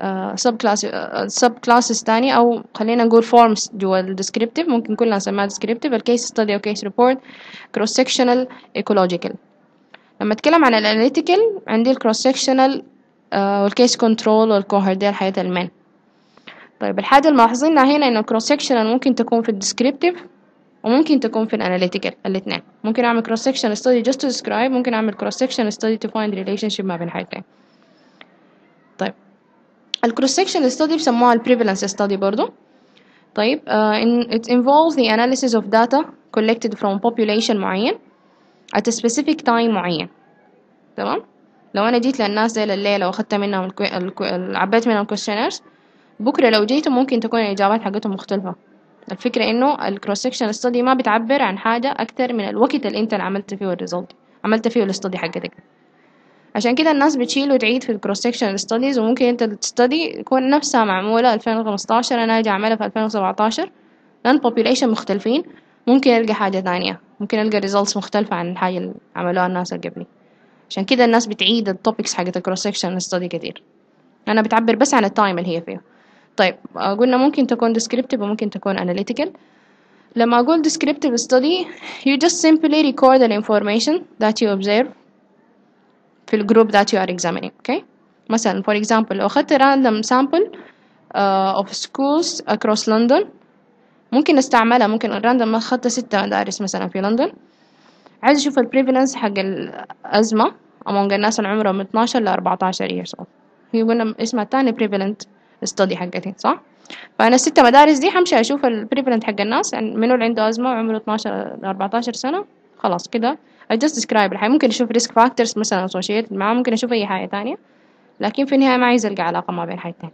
[SPEAKER 1] sub classes تاني أو خلينا نقول forms جوا الدescriptive ممكن كلنا نسميها descriptive. الcase study أو case report، cross sectional، ecological. لما أتكلم عن الاناليتيكال عندي الكروس sectional والكيس كنترول والكوهر دي الحياة المين. طيب الحاجة الملاحظينها هنا إنه الكروس sectional ممكن تكون في الديسكريبتيف وممكن تكون في الاناليتيكال الاثنين. ممكن أعمل cross section study just to describe، ممكن أعمل cross section study to find relationship ما بين حاجتين. طيب الكروس section study بسموها البريفالنس study برضو. طيب it involves the analysis of data collected from population معين at a specific time معين. تمام؟ لو أنا جيت للناس دي الليلة وأخدت منهم عبيت منهم questionnaires، بكرة لو جيتوا ممكن تكون الإجابات حقتهم مختلفة. الفكرة إنه الكروس سكشن ستادي ما بتعبر عن حاجة أكتر من الوقت اللي أنت عملت فيه الريزلت، عملت فيه الاستادي حقتك. عشان كده الناس بتشيل وتعيد في الكروس سكشن ستاديز، وممكن أنت الستادي يكون نفسها معمولة 2015 أنا أجي أعملها في 2017 لأن population مختلفين، ممكن ألقى حاجة تانية، ممكن ألقى results مختلفة عن الحاجة اللي عملوها الناس اللي قبلي. عشان كده الناس بتعيد التوبكس حقت الكروس سكشن ستادي كتير. أنا بتعبر بس عن التايم اللي هي فيه. طيب قلنا ممكن تكون descriptive وممكن تكون analytical. لما أقول descriptive study you just simply record the information that you observe في ال group that you are examining. okay. مثلا for example لو أخدت random sample of schools across London ممكن استعملها. ممكن random أخدت 6 مدارس مثلا في لندن، عايز أشوف ال prevalence حق الأزمة among الناس اللي عمرهم 12 ل 14 years old. هي قلنا اسمها التاني prevalent study حقتي صح؟ فأنا ال6 مدارس دي حمشي أشوف ال prevalent حق الناس يعني منو اللي عنده أزمة وعمره 12 ل 14 سنة. خلاص كده I just describe الحاجة. ممكن أشوف risk factors مثلا associated معاه، ممكن أشوف أي حاجة تانية، لكن في النهاية ما عايز ألقى علاقة ما بين حاجتين.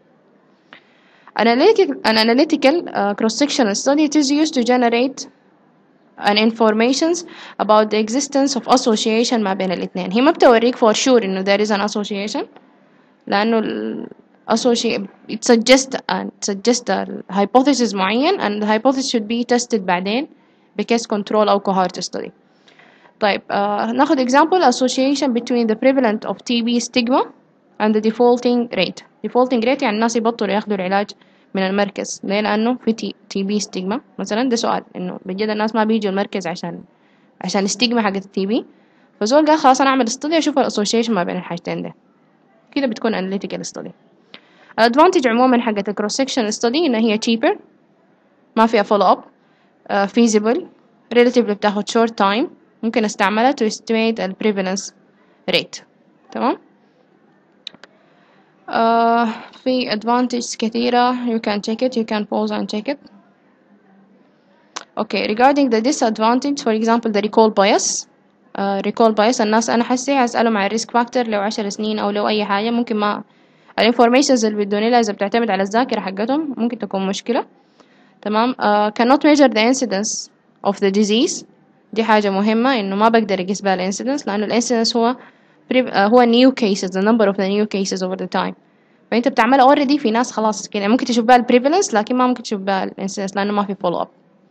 [SPEAKER 1] An analytical cross-sectional study it is used to generate an informations about the existence of association ما بين الاثنين. هي ما بتوريك for sure إنه there is an association، لأنه associate it suggests a hypothesis معين and the hypothesis should be tested بعدين بcase control أو cohort study. طيب ناخد example association between the prevalence of TB stigma and the defaulting rate. defaulting rate يعني الناس يبطلوا ياخدوا العلاج من المركز ليه؟ لأنه في TB stigma مثلا. ده سؤال إنه بجد الناس ما بيجوا المركز عشان stigma حقت الTB، فزول قال خلاص أنا أعمل study أشوف الأسوشيشن ما بين الحاجتين ده. كده بتكون analytical study. الادفانتج عموما حقت الكروس سكشن ستادي ان هي cheaper، ما فيها follow up، feasible، relatively بتاخد short time، ممكن استعملها to estimate the prevalence rate. تمام. في advantages كثيرة. You can check it, you can pause and check it. Okay, regarding the disadvantage, for example the recall bias. recall bias الناس أنا حسي هسألهم عن risk factor لو 10 سنين أو لو أي حاجة، ممكن ما الانفورميشنز اللي بدوني لها إذا بتعتمد على الذاكرة حقتهم ممكن تكون مشكلة. تمام. cannot measure the incidence of the disease. دي حاجة مهمة إنه ما بقدر أقيس بها الانسيدنس، لأنه الانسيدنس هو new cases, the number of the new cases over the time. فأنت بتعملها already في ناس خلاص كده، ممكن تشوف بها البريفالنس لكن ما ممكن تشوف بها الانسيدنس لأنه ما في follow up.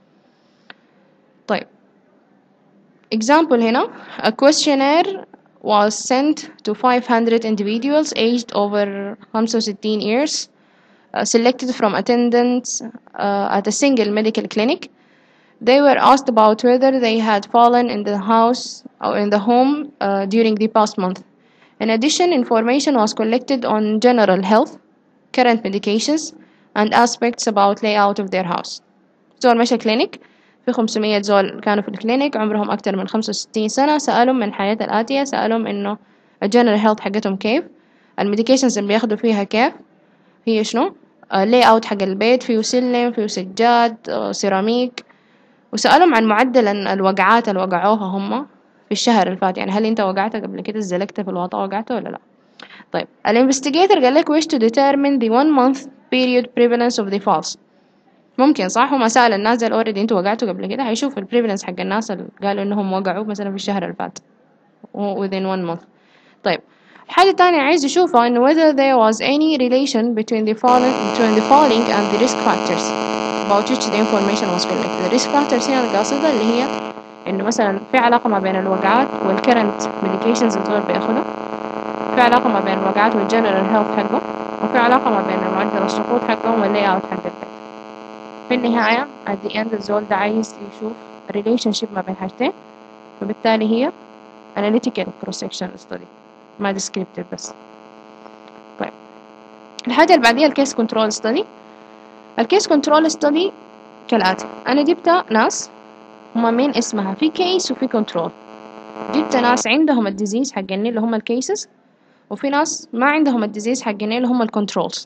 [SPEAKER 1] طيب example هنا a questionnaire was sent to 500 individuals aged over 65 years selected from attendants at a single medical clinic. They were asked about whether they had fallen in the house or in the home during the past month. In addition, information was collected on general health, current medications, and aspects about layout of their house. زول مشى كلينيك، في 500 زول كانوا في الكلينيك عمرهم أكتر من 65 سنة، سألهم من الحياة الآتية، سألهم إنه الجنرال هيلث حقتهم كيف، الميديكيشنز اللي بياخدوا فيها كيف هي شنو، لاي اوت حق البيت، فيه سلم، فيه سجاد، سيراميك، وسألهم عن معدل الوقعات اللي وقعوها هم في الشهر اللي فات، يعني هل انت وقعت قبل كده، زلقت في الوطا وقعت ولا لا. طيب الانفستيجيتور قال لك wish to determine the 1 month period prevalence of the falls. ممكن صح، هما سأل الناس دي اوريدي انتوا وقعتوا قبل كده، هيشوف البريفالنس حق الناس اللي قالوا انهم وقعوا مثلا في الشهر اللي فات within 1 month. طيب الحاجة التانية عايز يشوفها إنه whether there was any relation between the falling and the risk factors about which the information was collected. The risk factors هنا القاصدة اللي هي إنه مثلا في علاقة ما بين الوقعات والcurrent medications اللي الزول بياخدها، في علاقة ما بين الوقعات والجنرال هيلث حقه، وفي علاقة ما بين معدل السقوط حقهم واللاي اوت حق البيت. في النهاية at the end الزول ده عايز يشوف relationship ما بين حاجتين، وبالتالي هي analytical cross section study ما descriptive بس. طيب الحاجة اللي بعديها الكيس كنترول ستدي. الكيس كنترول ستدي كالآتي، أنا جبت ناس هما مين اسمها في كيس وفي كنترول، جبت ناس عندهم الديزيز حقني اللي هم الكيسز، وفي ناس ما عندهم الديزيز حقني اللي هم الكنترولز.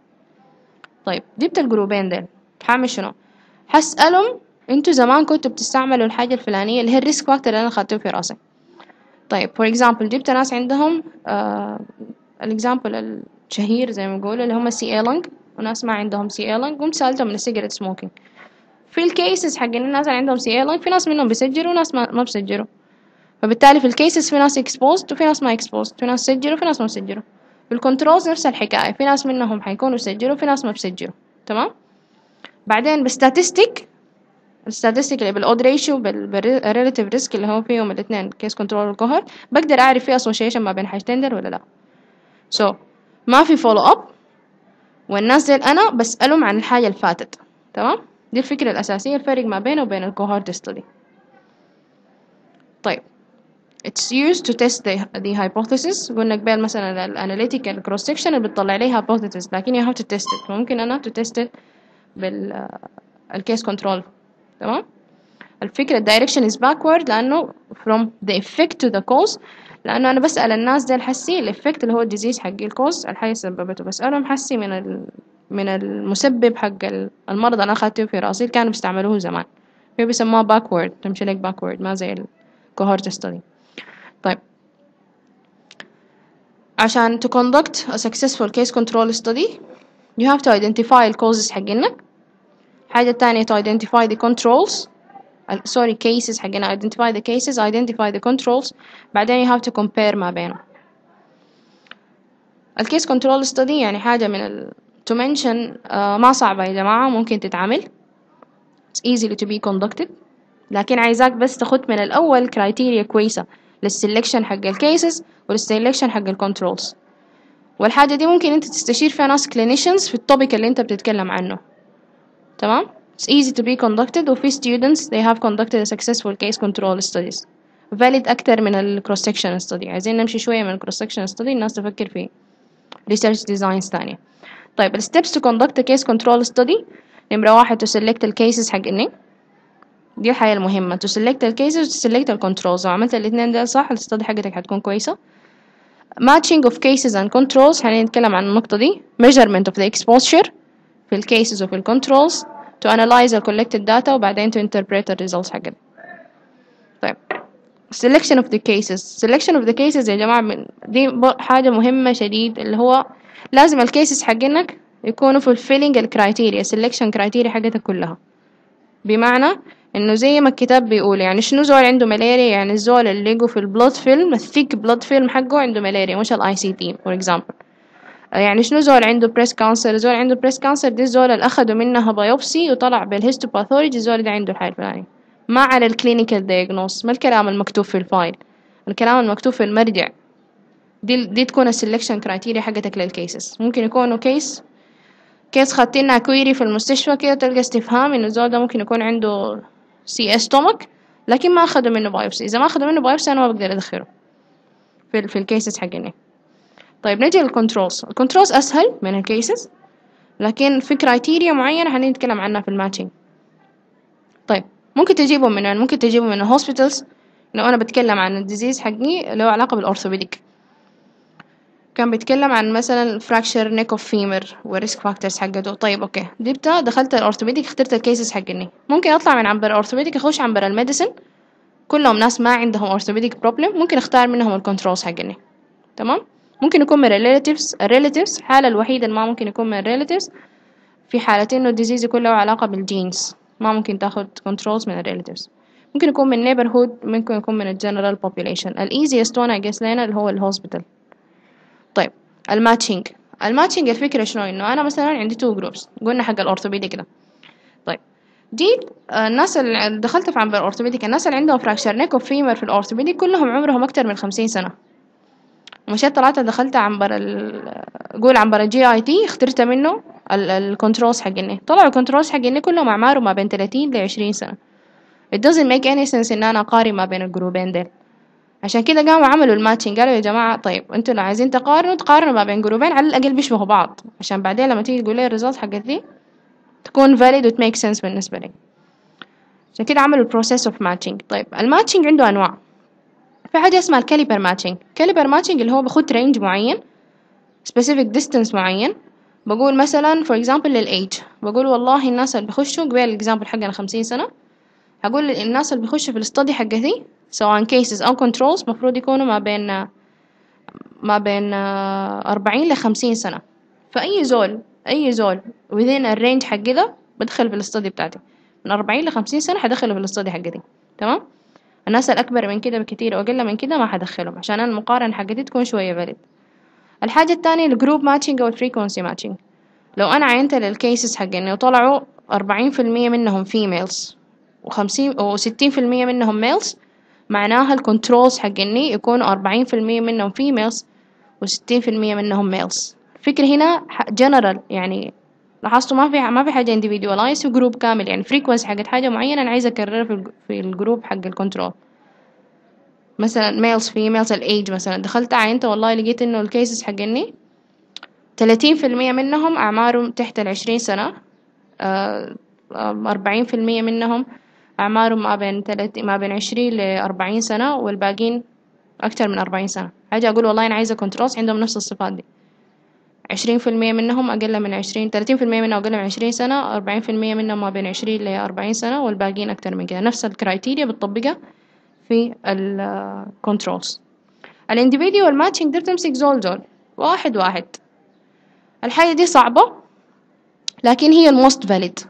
[SPEAKER 1] طيب جبت الجروبين دول حعمل شنو، حسألهم انتوا زمان كنتوا بتستعملوا الحاجة الفلانية اللي هي الريسك فاكتور اللي أنا خدته في راسي. طيب for example جبت ناس عندهم الإكزامبل الشهير زي ما بيقولوا اللي هم سي لونج، وناس ما عندهم سي لونج، قمت سألتهم من السيجرت سموكينج. في الكيسز حقين الناس اللي عندهم سي لونج في ناس منهم بيسجلوا وناس ما بيسجلوا، فبالتالي في الكيسز في ناس exposed وفي ناس ما exposed، في ناس سجلوا وفي ناس ما سجلوا. في الكنترولز نفس الحكاية، في ناس منهم حيكونوا سجلوا وفي ناس ما بيسجلوا. تمام. بعدين بالستاتستيك، الستاتستيك اللي بالاود ريشيو بالريلاتيف ريسك اللي هو فيهم الاثنين كيس كنترول والكوهورت، بقدر اعرف في اسوشيشن ما بين حاجتين دول ولا لا. ما في فولو اب، والناس دول انا بسألهم عن الحاجة اللي فاتت. تمام. دي الفكرة الأساسية، الفرق ما بينه وبين الكوهورت ستدي. طيب it's used to test the hypothesis. قلنا قبل مثلا الاناليتيكال cross section اللي بتطلع لي hypothesis، لكن you have to test it، ممكن أنا to test it بالكيس كنترول. تمام. الفكرة direction is backward لأنه from the effect to the cause، لأنه أنا بسأل الناس دي الحسي الإفكت اللي هو الديزيز حق الكوز الحاجة سببته، بسألهم حسي من المسبب حق المرض أنا أخدته في راسي كانوا بيستعملوه زمان، في بيسموها backward، تمشي لك backward ما زي الكوهورت study. طيب عشان to conduct a successful case control study you have to identify the causes حقينك. الحاجة التانية to identify the controls cases حقنا، identify the cases, identify the controls، بعدين you have to compare ما بينهم. الكيس كنترول study يعني حاجة من to mention ما صعبة يا جماعة، ممكن تتعمل، it's easily to be conducted، لكن عايزاك بس تاخد من الأول كرايتيريا كويسة للسلكشن حق الكيسز وللسلكشن حق الكنترولز. والحاجة دي ممكن انت تستشير فيها ناس clinicians في التوبيك اللي انت بتتكلم عنه. تمام. It's easy to be conducted، وفي students they have conducted a successful case control studies valid أكتر من ال cross section study. عايزين نمشي شوية من ال cross section study، الناس تفكر في research designs تانية. طيب ال steps to conduct a case control study، نمرة 1 to select ال cases حقني، دي الحاجة المهمة، to select ال cases و to select ال controls. لو عملت الاتنين ده صح ال study حقتك هتكون كويسة. matching of cases and controls هنتكلم عن النقطة دي. measurement of the exposure في ال cases وفي ال controls to analyze the collected data وبعدين to interpret the results حقنا. طيب selection of the cases يا جماعة دي حاجة مهمة شديد، اللي هو لازم الكيسز حقنك يكونوا fulfilling الكرايتيريا selection criteria حقتك كلها. بمعنى انه زي ما الكتاب بيقول، يعني شنو زول عنده ملاريا؟ يعني الزول اللي لقوا في البلود فيلم الثيك بلود فيلم حقه عنده ملاريا، مش الاي سي تي فور اكزامبل. يعني شنو زول عنده بريست كانسر؟ زول عنده بريست كانسر دي الزول اللي اخذوا منها بايوبسي وطلع بالهيستوباثولوجي الزول ده عنده الحاجة الفلانية، ما على الكلينيكال دايجنوز، ما الكلام المكتوب في الفايل، الكلام المكتوب في المرجع. دي تكون السلكشن كرايتيريا حقتك للكيسز. ممكن يكونوا كيس خدتنا كويري في المستشفى كده، تلقى استفهام انه الزول ده ممكن يكون عنده سي اس تومك لكن ما اخذوا منه بايوبسي. اذا ما اخذوا منه بايوبسي انا ما بقدر ادخله في الكيسز حقني. طيب نجي للكنترولز. الكنترولز اسهل من الكيسز، لكن في كرايتيريا معينة هنتكلم عنها في الماتشنج. طيب ممكن تجيبهم من وين؟ ممكن تجيبهم من الهوسبيتالز. لو انا بتكلم عن الديزيز حقي له علاقة بالاورثوبيديك، كان بيتكلم عن مثلا فراكشر نيك اوف فيمر وريسك فاكتورز حقته. طيب اوكي جبتها دخلت الاورثوبيديك، اخترت الكيسز حقني. ممكن اطلع من عنبر الاورثوبيديك اخش عنبر الميديسن، كلهم ناس ما عندهم اورثوبيديك بروبلم، ممكن اختار منهم الكنترولز حقني. تمام. ممكن يكون من الريلاتيفز. الحالة الوحيدة اللي ما ممكن يكون من الريلاتيفز في حالتين انه الديزيز يكون له علاقة بالجينز، ما ممكن تاخد كنترولز من الريلاتيفز. ممكن يكون من نيبرهود، ممكن يكون من الجنرال بوبيليشن. الايزيست وان اجس لنا اللي هو الهوسبيتال. طيب الماتشنج الفكرة شنو؟ انه انا مثلا عندي تو جروبس، قلنا حق الاورثوبيديك كده. طيب دي الناس اللي دخلت في عنبر الاورثوبيديك، الناس اللي عندهم فراكشر نيك اوف فيمر في الاورثوبيديك كلهم عمرهم اكتر من 50 سنة. مشيت طلعت دخلت عنبر قول عنبر الجي اي تي، اخترت منه الكنترولز حقني. طلعوا الكنترولز حقني كلهم اعمارهم ما بين 30 ل 20 سنة. it doesn't make any sense ان انا اقارن ما بين الجروبين ديل. عشان كده قاموا عملوا الماتشنج، قالوا يا جماعة طيب انتوا لو عايزين تقارنوا ما بين جروبين على الأقل بيشبهوا بعض، عشان بعدين لما تيجي تقول لي الريزلت حقت دي تكون valid وت make sense بالنسبة لي. عشان كده عملوا process of matching. طيب الماتشنج عنده أنواع. في حاجة اسمها الكاليبر ماتشنج. كاليبر ماتشنج اللي هو بخد رينج معين specific distance معين. بقول مثلا for example للage، بقول والله الناس اللي بيخشوا قبل الإكزامبل حقنا 50 سنة، هقول الناس اللي بيخشوا في الاستادي حقتي سواء cases أو controls مفروض يكونوا ما بين 40 ل50 سنة. فأي زول within الرينج حق ده بدخل في الاستادي بتاعتي، من 40 ل50 سنة حدخله في الاستادي حقتي. تمام. الناس الأكبر من كده بكتير وأقل من كده ما حدخلهم، عشان المقارنة حقتي تكون شوية valid. الحاجة التانية الجروب ماتشنج أو الفريكونسي ماتشنج. لو أنا عينت للكيسز حقني وطلعوا 40% منهم females و60% منهم males، معناها الكنترولز حقني يكونوا 40% منهم females و60% منهم males. الفكرة هنا general، يعني لاحظتوا ما في حاجة individualize في جروب كامل، يعني frequency حقت حاجة معينة أنا عايزة أكررها في الجروب حق الكنترول. مثلا males females الage مثلا دخلت عينت والله لقيت إنه الكيسز حقني 30% منهم أعمارهم تحت 20 سنة، 40% منهم أعمارهم ما بين 20 ل40 سنة، والباقين أكتر من 40 سنة. حاجة أقول والله أنا عايزة كنترولز عندهم نفس الصفات دي. 20% منهم أقل من 20، 30% منهم أقل من 20 سنة، 40% منهم ما بين 20 ل40 سنة، والباقين أكتر من كده. نفس الكرايتيريا بتطبقها في الكنترولز. الانديفيديوال ماتشنج ده بتمسك زول واحد. الحاجة دي صعبة، لكن هي الموست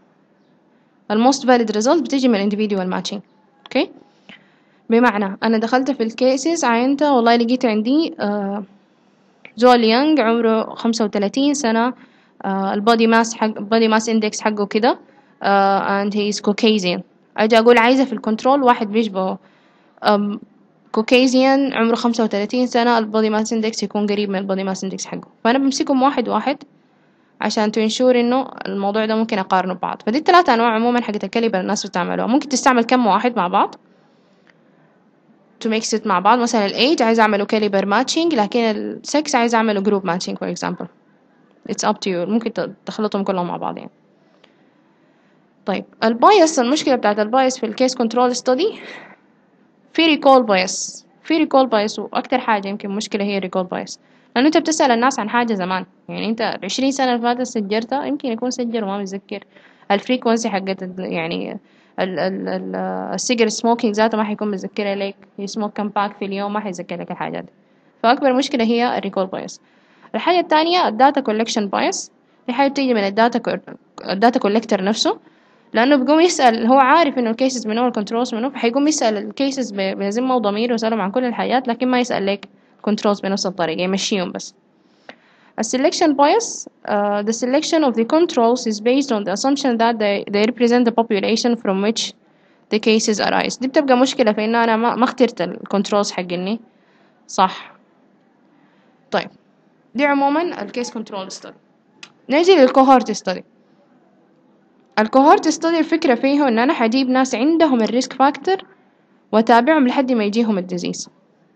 [SPEAKER 1] فالid result بتيجي من individual matching. اوكي. بمعنى انا دخلت في الكيسز عينت والله لقيت عندي زول يونج عمره 35 سنة، البودي ماس اندكس حقه كده and he is Caucasian. اجي اقول عايزة في الكنترول واحد بيشبهه Caucasian عمره 35 سنة، البودي ماس اندكس يكون قريب من البودي ماس اندكس حقه. فانا بمسكهم واحد عشان تنشور انه الموضوع ده ممكن اقارنه ببعض. فدي الثلاثة انواع عموما حقت الكاليبر الناس بتعملوها. ممكن تستعمل كم واحد مع بعض to mix it مع بعض. مثلا الايج عايز اعمله كاليبر ماتشنج، لكن السكس عايز اعمله جروب ماتشنج for example. it's up to you. ممكن تخلطهم كلهم مع بعض يعني. طيب البايس، المشكلة بتاعت البايس في الكيس كنترول ستادي في ريكول بايس. في ريكول بايس، واكتر حاجة يمكن مشكلة هي ريكول بايس، لانه انت بتسأل الناس عن حاجة زمان، يعني انت 20 سنة اللي فاتت سجلتها يمكن يكون سجل وما متذكر الفريكونسي حقت يعني السيجر سموكينج ذاته ما حيكون متذكرها لك، يسموك كم باك في اليوم ما حيذكر لك الحاجات دي. فأكبر مشكلة هي الريكول بايس. الحاجة التانية الداتا كولكشن بايس، دي حاجة بتيجي من الداتا كولكتر نفسه، لأنه بيقوم يسأل، هو عارف إنه الكيسز منو والكنترولز منو، فحيقوم يسأل الكيسز بذمة وضمير ويسألهم عن كل الحاجات، لكن ما يسأل لك كنترولز بنفس الطريقة، يمشيهم بس. A selection bias, the selection of the controls is based on the assumption that they represent the population from which the cases arise. دي بتبقى مشكلة في إنه أنا ما اخترت الكنترولز حقني صح. طيب دي عموما الكيس كنترول ستادي. نجي للكوهورت ستادي. الكوهورت ستادي الفكرة فيه إن أنا حجيب ناس عندهم الريسك فاكتور وأتابعهم لحد ما يجيهم الديزيز.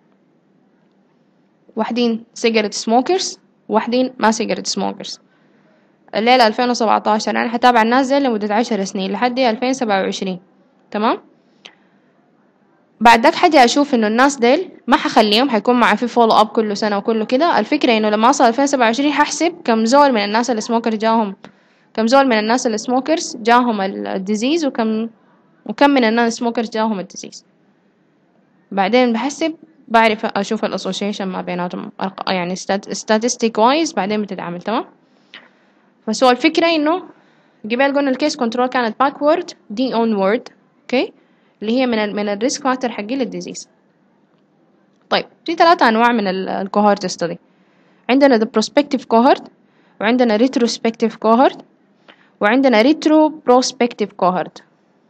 [SPEAKER 1] واحدين سيجرت سموكرز، واحدين ما سيجرت سموكرز. الليلة 2017 أنا حتابع الناس دي لمدة 10 سنين لحد 2027. تمام. بعد ذاك حاجة أشوف إنه الناس ديل ما حخليهم، حيكون معي في فولو أب كل سنة وكله كده. الفكرة إنه لما أوصل 2027 ححسب كم زول من الناس السموكر جاهم، كم زول من الناس السموكرز جاهم الديزيز، وكم من الناس سموكرز جاهم الديزيز. بعدين بحسب، بعرف أشوف الأسوشيشن ما بيناتهم يعني statistic wise، بعدين بتتعامل. تمام. فسو الفكرة إنه قبل قلنا الكيس كنترول كانت backward دي onward، اوكي، اللي هي من الريسك فاكتور حقي للديزيز. طيب في 3 أنواع من الكوهورت ستدي. عندنا the prospective cohort، وعندنا retrospective cohort، وعندنا retroprospective cohort.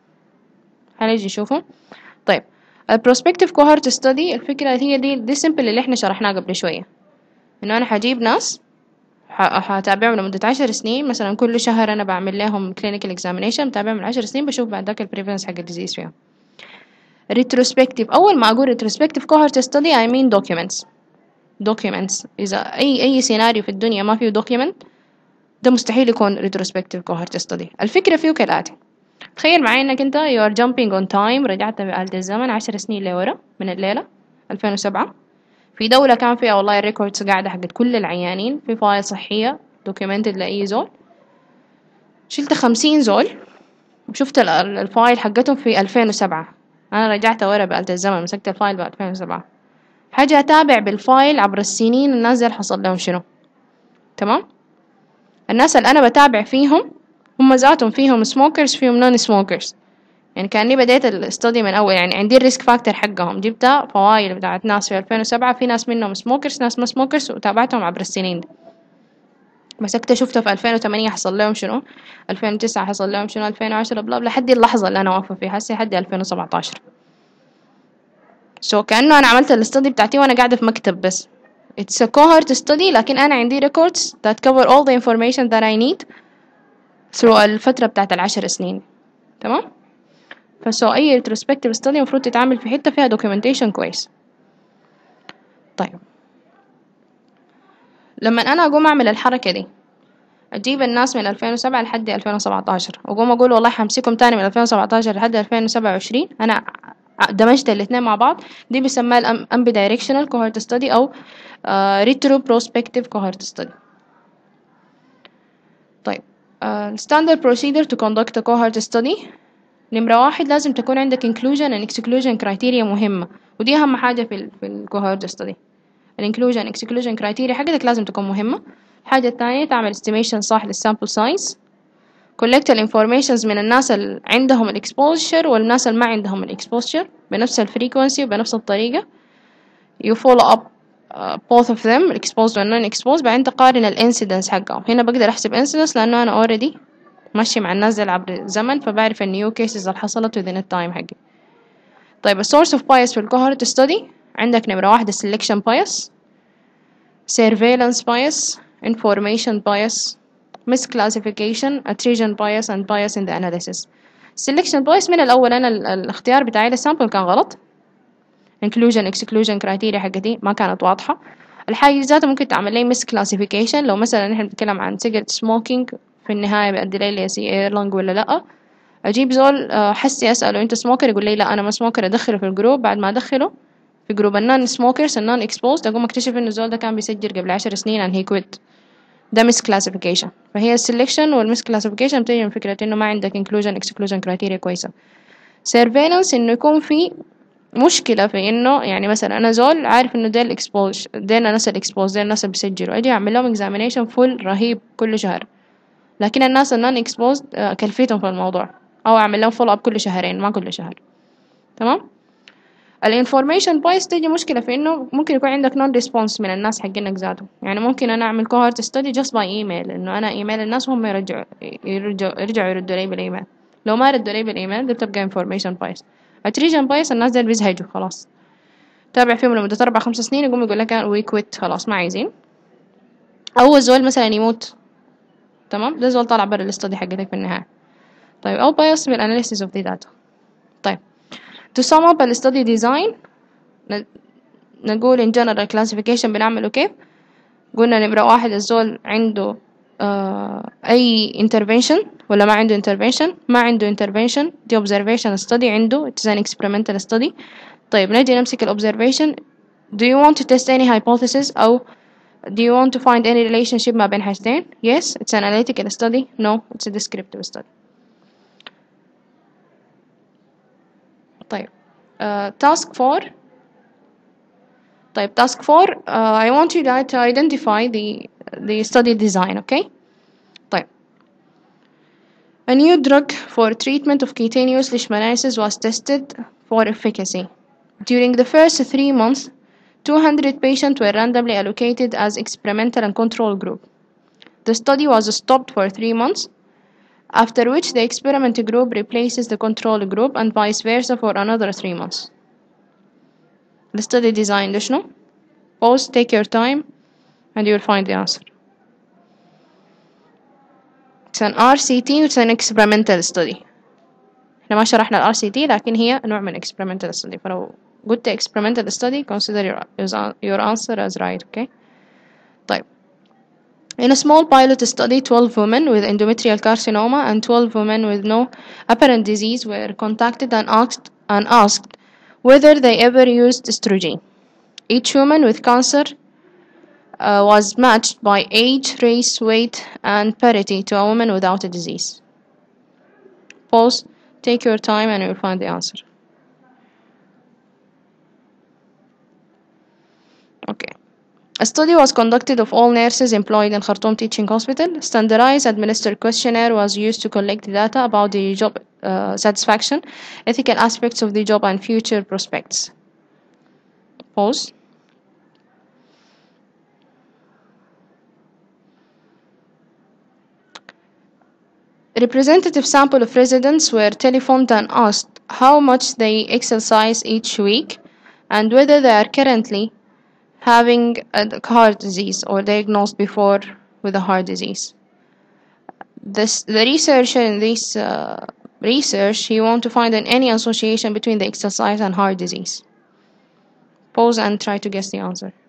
[SPEAKER 1] هنيجي نشوفه. طيب البروسبكتيف cohort study الفكرة هي دي simple اللي احنا شرحناه قبل شوية، إنه أنا حجيب ناس هتابعهم لمدة 10 سنين مثلا، كل شهر أنا بعمل لهم clinical examination، بتابعهم 10 سنين، بشوف بعد ذاك البريفنس حق الديزيز فيهم. retrospective، أول ما أقول retrospective cohort study I mean documents. إذا أي سيناريو في الدنيا ما فيه document ده مستحيل يكون retrospective cohort study. الفكرة فيه كالآتي. تخيل معي إنك أنت you are jumping on time، رجعت بآلة الزمن 10 سنين لورا من الليلة 2007، في دولة كان فيها والله الريكوردز قاعدة حقت كل العيانين، في فايل صحية documented لأي زول. شلت 50 زول وشفت الفايل حقتهم في 2007. أنا رجعت ورا بآلة الزمن، مسكت الفايل ب2007، حاجة أتابع بالفايل عبر السنين الناس اللي حصل لهم شنو. تمام. الناس اللي أنا بتابع فيهم هم ذاتهم فيهم سموكرز فيهم نون سموكرز، يعني كأني بديت الاستودي من أول، يعني عندي الريسك فاكتور حقهم، جبتها فوايل بتاعت ناس في 2007، في ناس منهم سموكرز ناس ما سموكرز، وتابعتهم عبر السنين دي. مسكت شفته في 2008 حصل لهم شنو، 2009 حصل لهم شنو، 2010 بلا لحد اللحظة اللي أنا واقفة فيها هسه لحد 2017. كأنه أنا عملت الاستودي بتاعتي وأنا قاعدة في مكتب بس. It's a cohort study، لكن أنا عندي records that cover all the information that I need through الفترة بتاعت 10 سنين. تمام. أي retrospective study المفروض تتعامل في حتة فيها documentation كويس. طيب لما أنا أقوم أعمل الحركة دي، أجيب الناس من 2007 لحد 2017 وأقوم أقول والله حمسكهم تاني من 2017 لحد 2027، أنا دمجت الاثنين مع بعض، دي بيسمى ambiddirectional cohort study أو retroprospective cohort study. طيب standard procedure to conduct a cohort study. نمرة 1 لازم تكون عندك inclusion and exclusion criteria مهمة، ودي أهم حاجة في cohort study. inclusion exclusion criteria حقتك لازم تكون مهمة. الحاجة الثانية تعمل estimation صح للsample size، collect informations من الناس اللي عندهم exposure والناس اللي ما عندهم exposure بنفس الفريكونسي وبنفس الطريقة. you follow up both of them exposed و non exposed، بعدين تقارن incidence حقهم. هنا بقدر أحسب incidence لأنه أنا already ماشي مع الناس دي عبر الزمن، فبعرف النيو cases اللي حصلت within التايم حقي. طيب source of bias في cohort study عندك نمرة 1 selection bias، surveillance bias، information bias، misclassification، attrition bias and bias in the analysis. selection bias من الأول أنا الاختيار بتاعي للسامبل كان غلط، inclusion exclusion criteria حقتي ما كانت واضحة. الحاجة ذاتها ممكن تعمل لي misclassification، لو مثلا نحن بنتكلم عن cigarette smoking في النهاية بيؤدي لي سي اير لونج ولا لأ. أجيب زول حسي أسأله أنت سموكر، يقول لي لا أنا ما سموكر، أدخله في الجروب، بعد ما أدخله في جروب النون سموكرز النون اكسبوزد اقوم اكتشف انه الزول ده كان بيسجل قبل 10 سنين and he quit. ده مس كلاسيفيكيشن. فهي السلكشن والمس كلاسيفيكيشن بتيجي من فكرة انه ما عندك inclusion exclusion criteria كويسة. surveillance انه يكون في مشكلة في انه يعني مثلا انا زول عارف انه ده الاكسبوز ده الناس الاكسبوز ده الناس اللي بيسجلوا اجي اعمل لهم examination فول رهيب كل شهر، لكن الناس النون اكسبوزد كلفيتهم في الموضوع، او اعمل لهم فولو اب كل شهرين ما كل شهر. تمام. الانفورميشن بايس تيجي مشكلة في انه ممكن يكون عندك نون ريسبونس من الناس حقينك ذاته، يعني ممكن انا اعمل كوهورت ستدي جاست باي ايميل، انه انا ايميل الناس وهم يرجعوا يردوا لي بالايميل. لو ما ردوا لي بالايميل دي بتبقى انفورميشن بايس. اتريجن بايس الناس دي بيزهجوا خلاص، تابع فيهم لمدة 4-5 سنين يقوم يقول لك وي كويت خلاص ما عايزين، او الزول مثلا يموت. تمام. ده زول طالع برا الاستدي حقتك في النهاية. طيب او بايس بالاناليسيس اوف دي داتا. طيب to sum up ال study design نقول in general classification بنعمله كيف. قلنا نمرة 1 الزول عنده أي intervention ولا ما عنده intervention. ما عنده intervention دي observation study، عنده it's an experimental study. طيب نجي نمسك ال observation. do you want to test any hypothesis أو do you want to find any relationship ما بين حاجتين. yes it's an analytical study. no it's a descriptive study. طيب task 4. طيب task 4 I want you to identify the study design. okay. طيب a new drug for treatment of cutaneous leishmaniasis was tested for efficacy. During the first 3 months 200 patients were randomly allocated as experimental and control group. The study was stopped for 3 months, after which the experiment group replaces the control group and vice versa for another 3 months. The study design ده شنو؟ Pause, take your time and you will find the answer. It's an RCT it's an experimental study. احنا ما شرحنا ال RCT لكن هي نوع من experimental study، فلو قلت experimental study consider your answer as right. okay. طيب in a small pilot study 12 women with endometrial carcinoma and 12 women with no apparent disease were contacted and asked whether they ever used estrogen. Each woman with cancer was matched by age, race, weight, and parity to a woman without a disease. Pause, take your time, and you'll find the answer. Okay. A study was conducted of all nurses employed in Khartoum Teaching Hospital. Standardized administered questionnaire was used to collect data about the job satisfaction, ethical aspects of the job, and future prospects. Pause. Representative sample of residents were telephoned and asked how much they exercise each week and whether they are currently having a heart disease or diagnosed before with a heart disease. The researcher in this research, he want to find any association between the exercise and heart disease. Pause and try to guess the answer.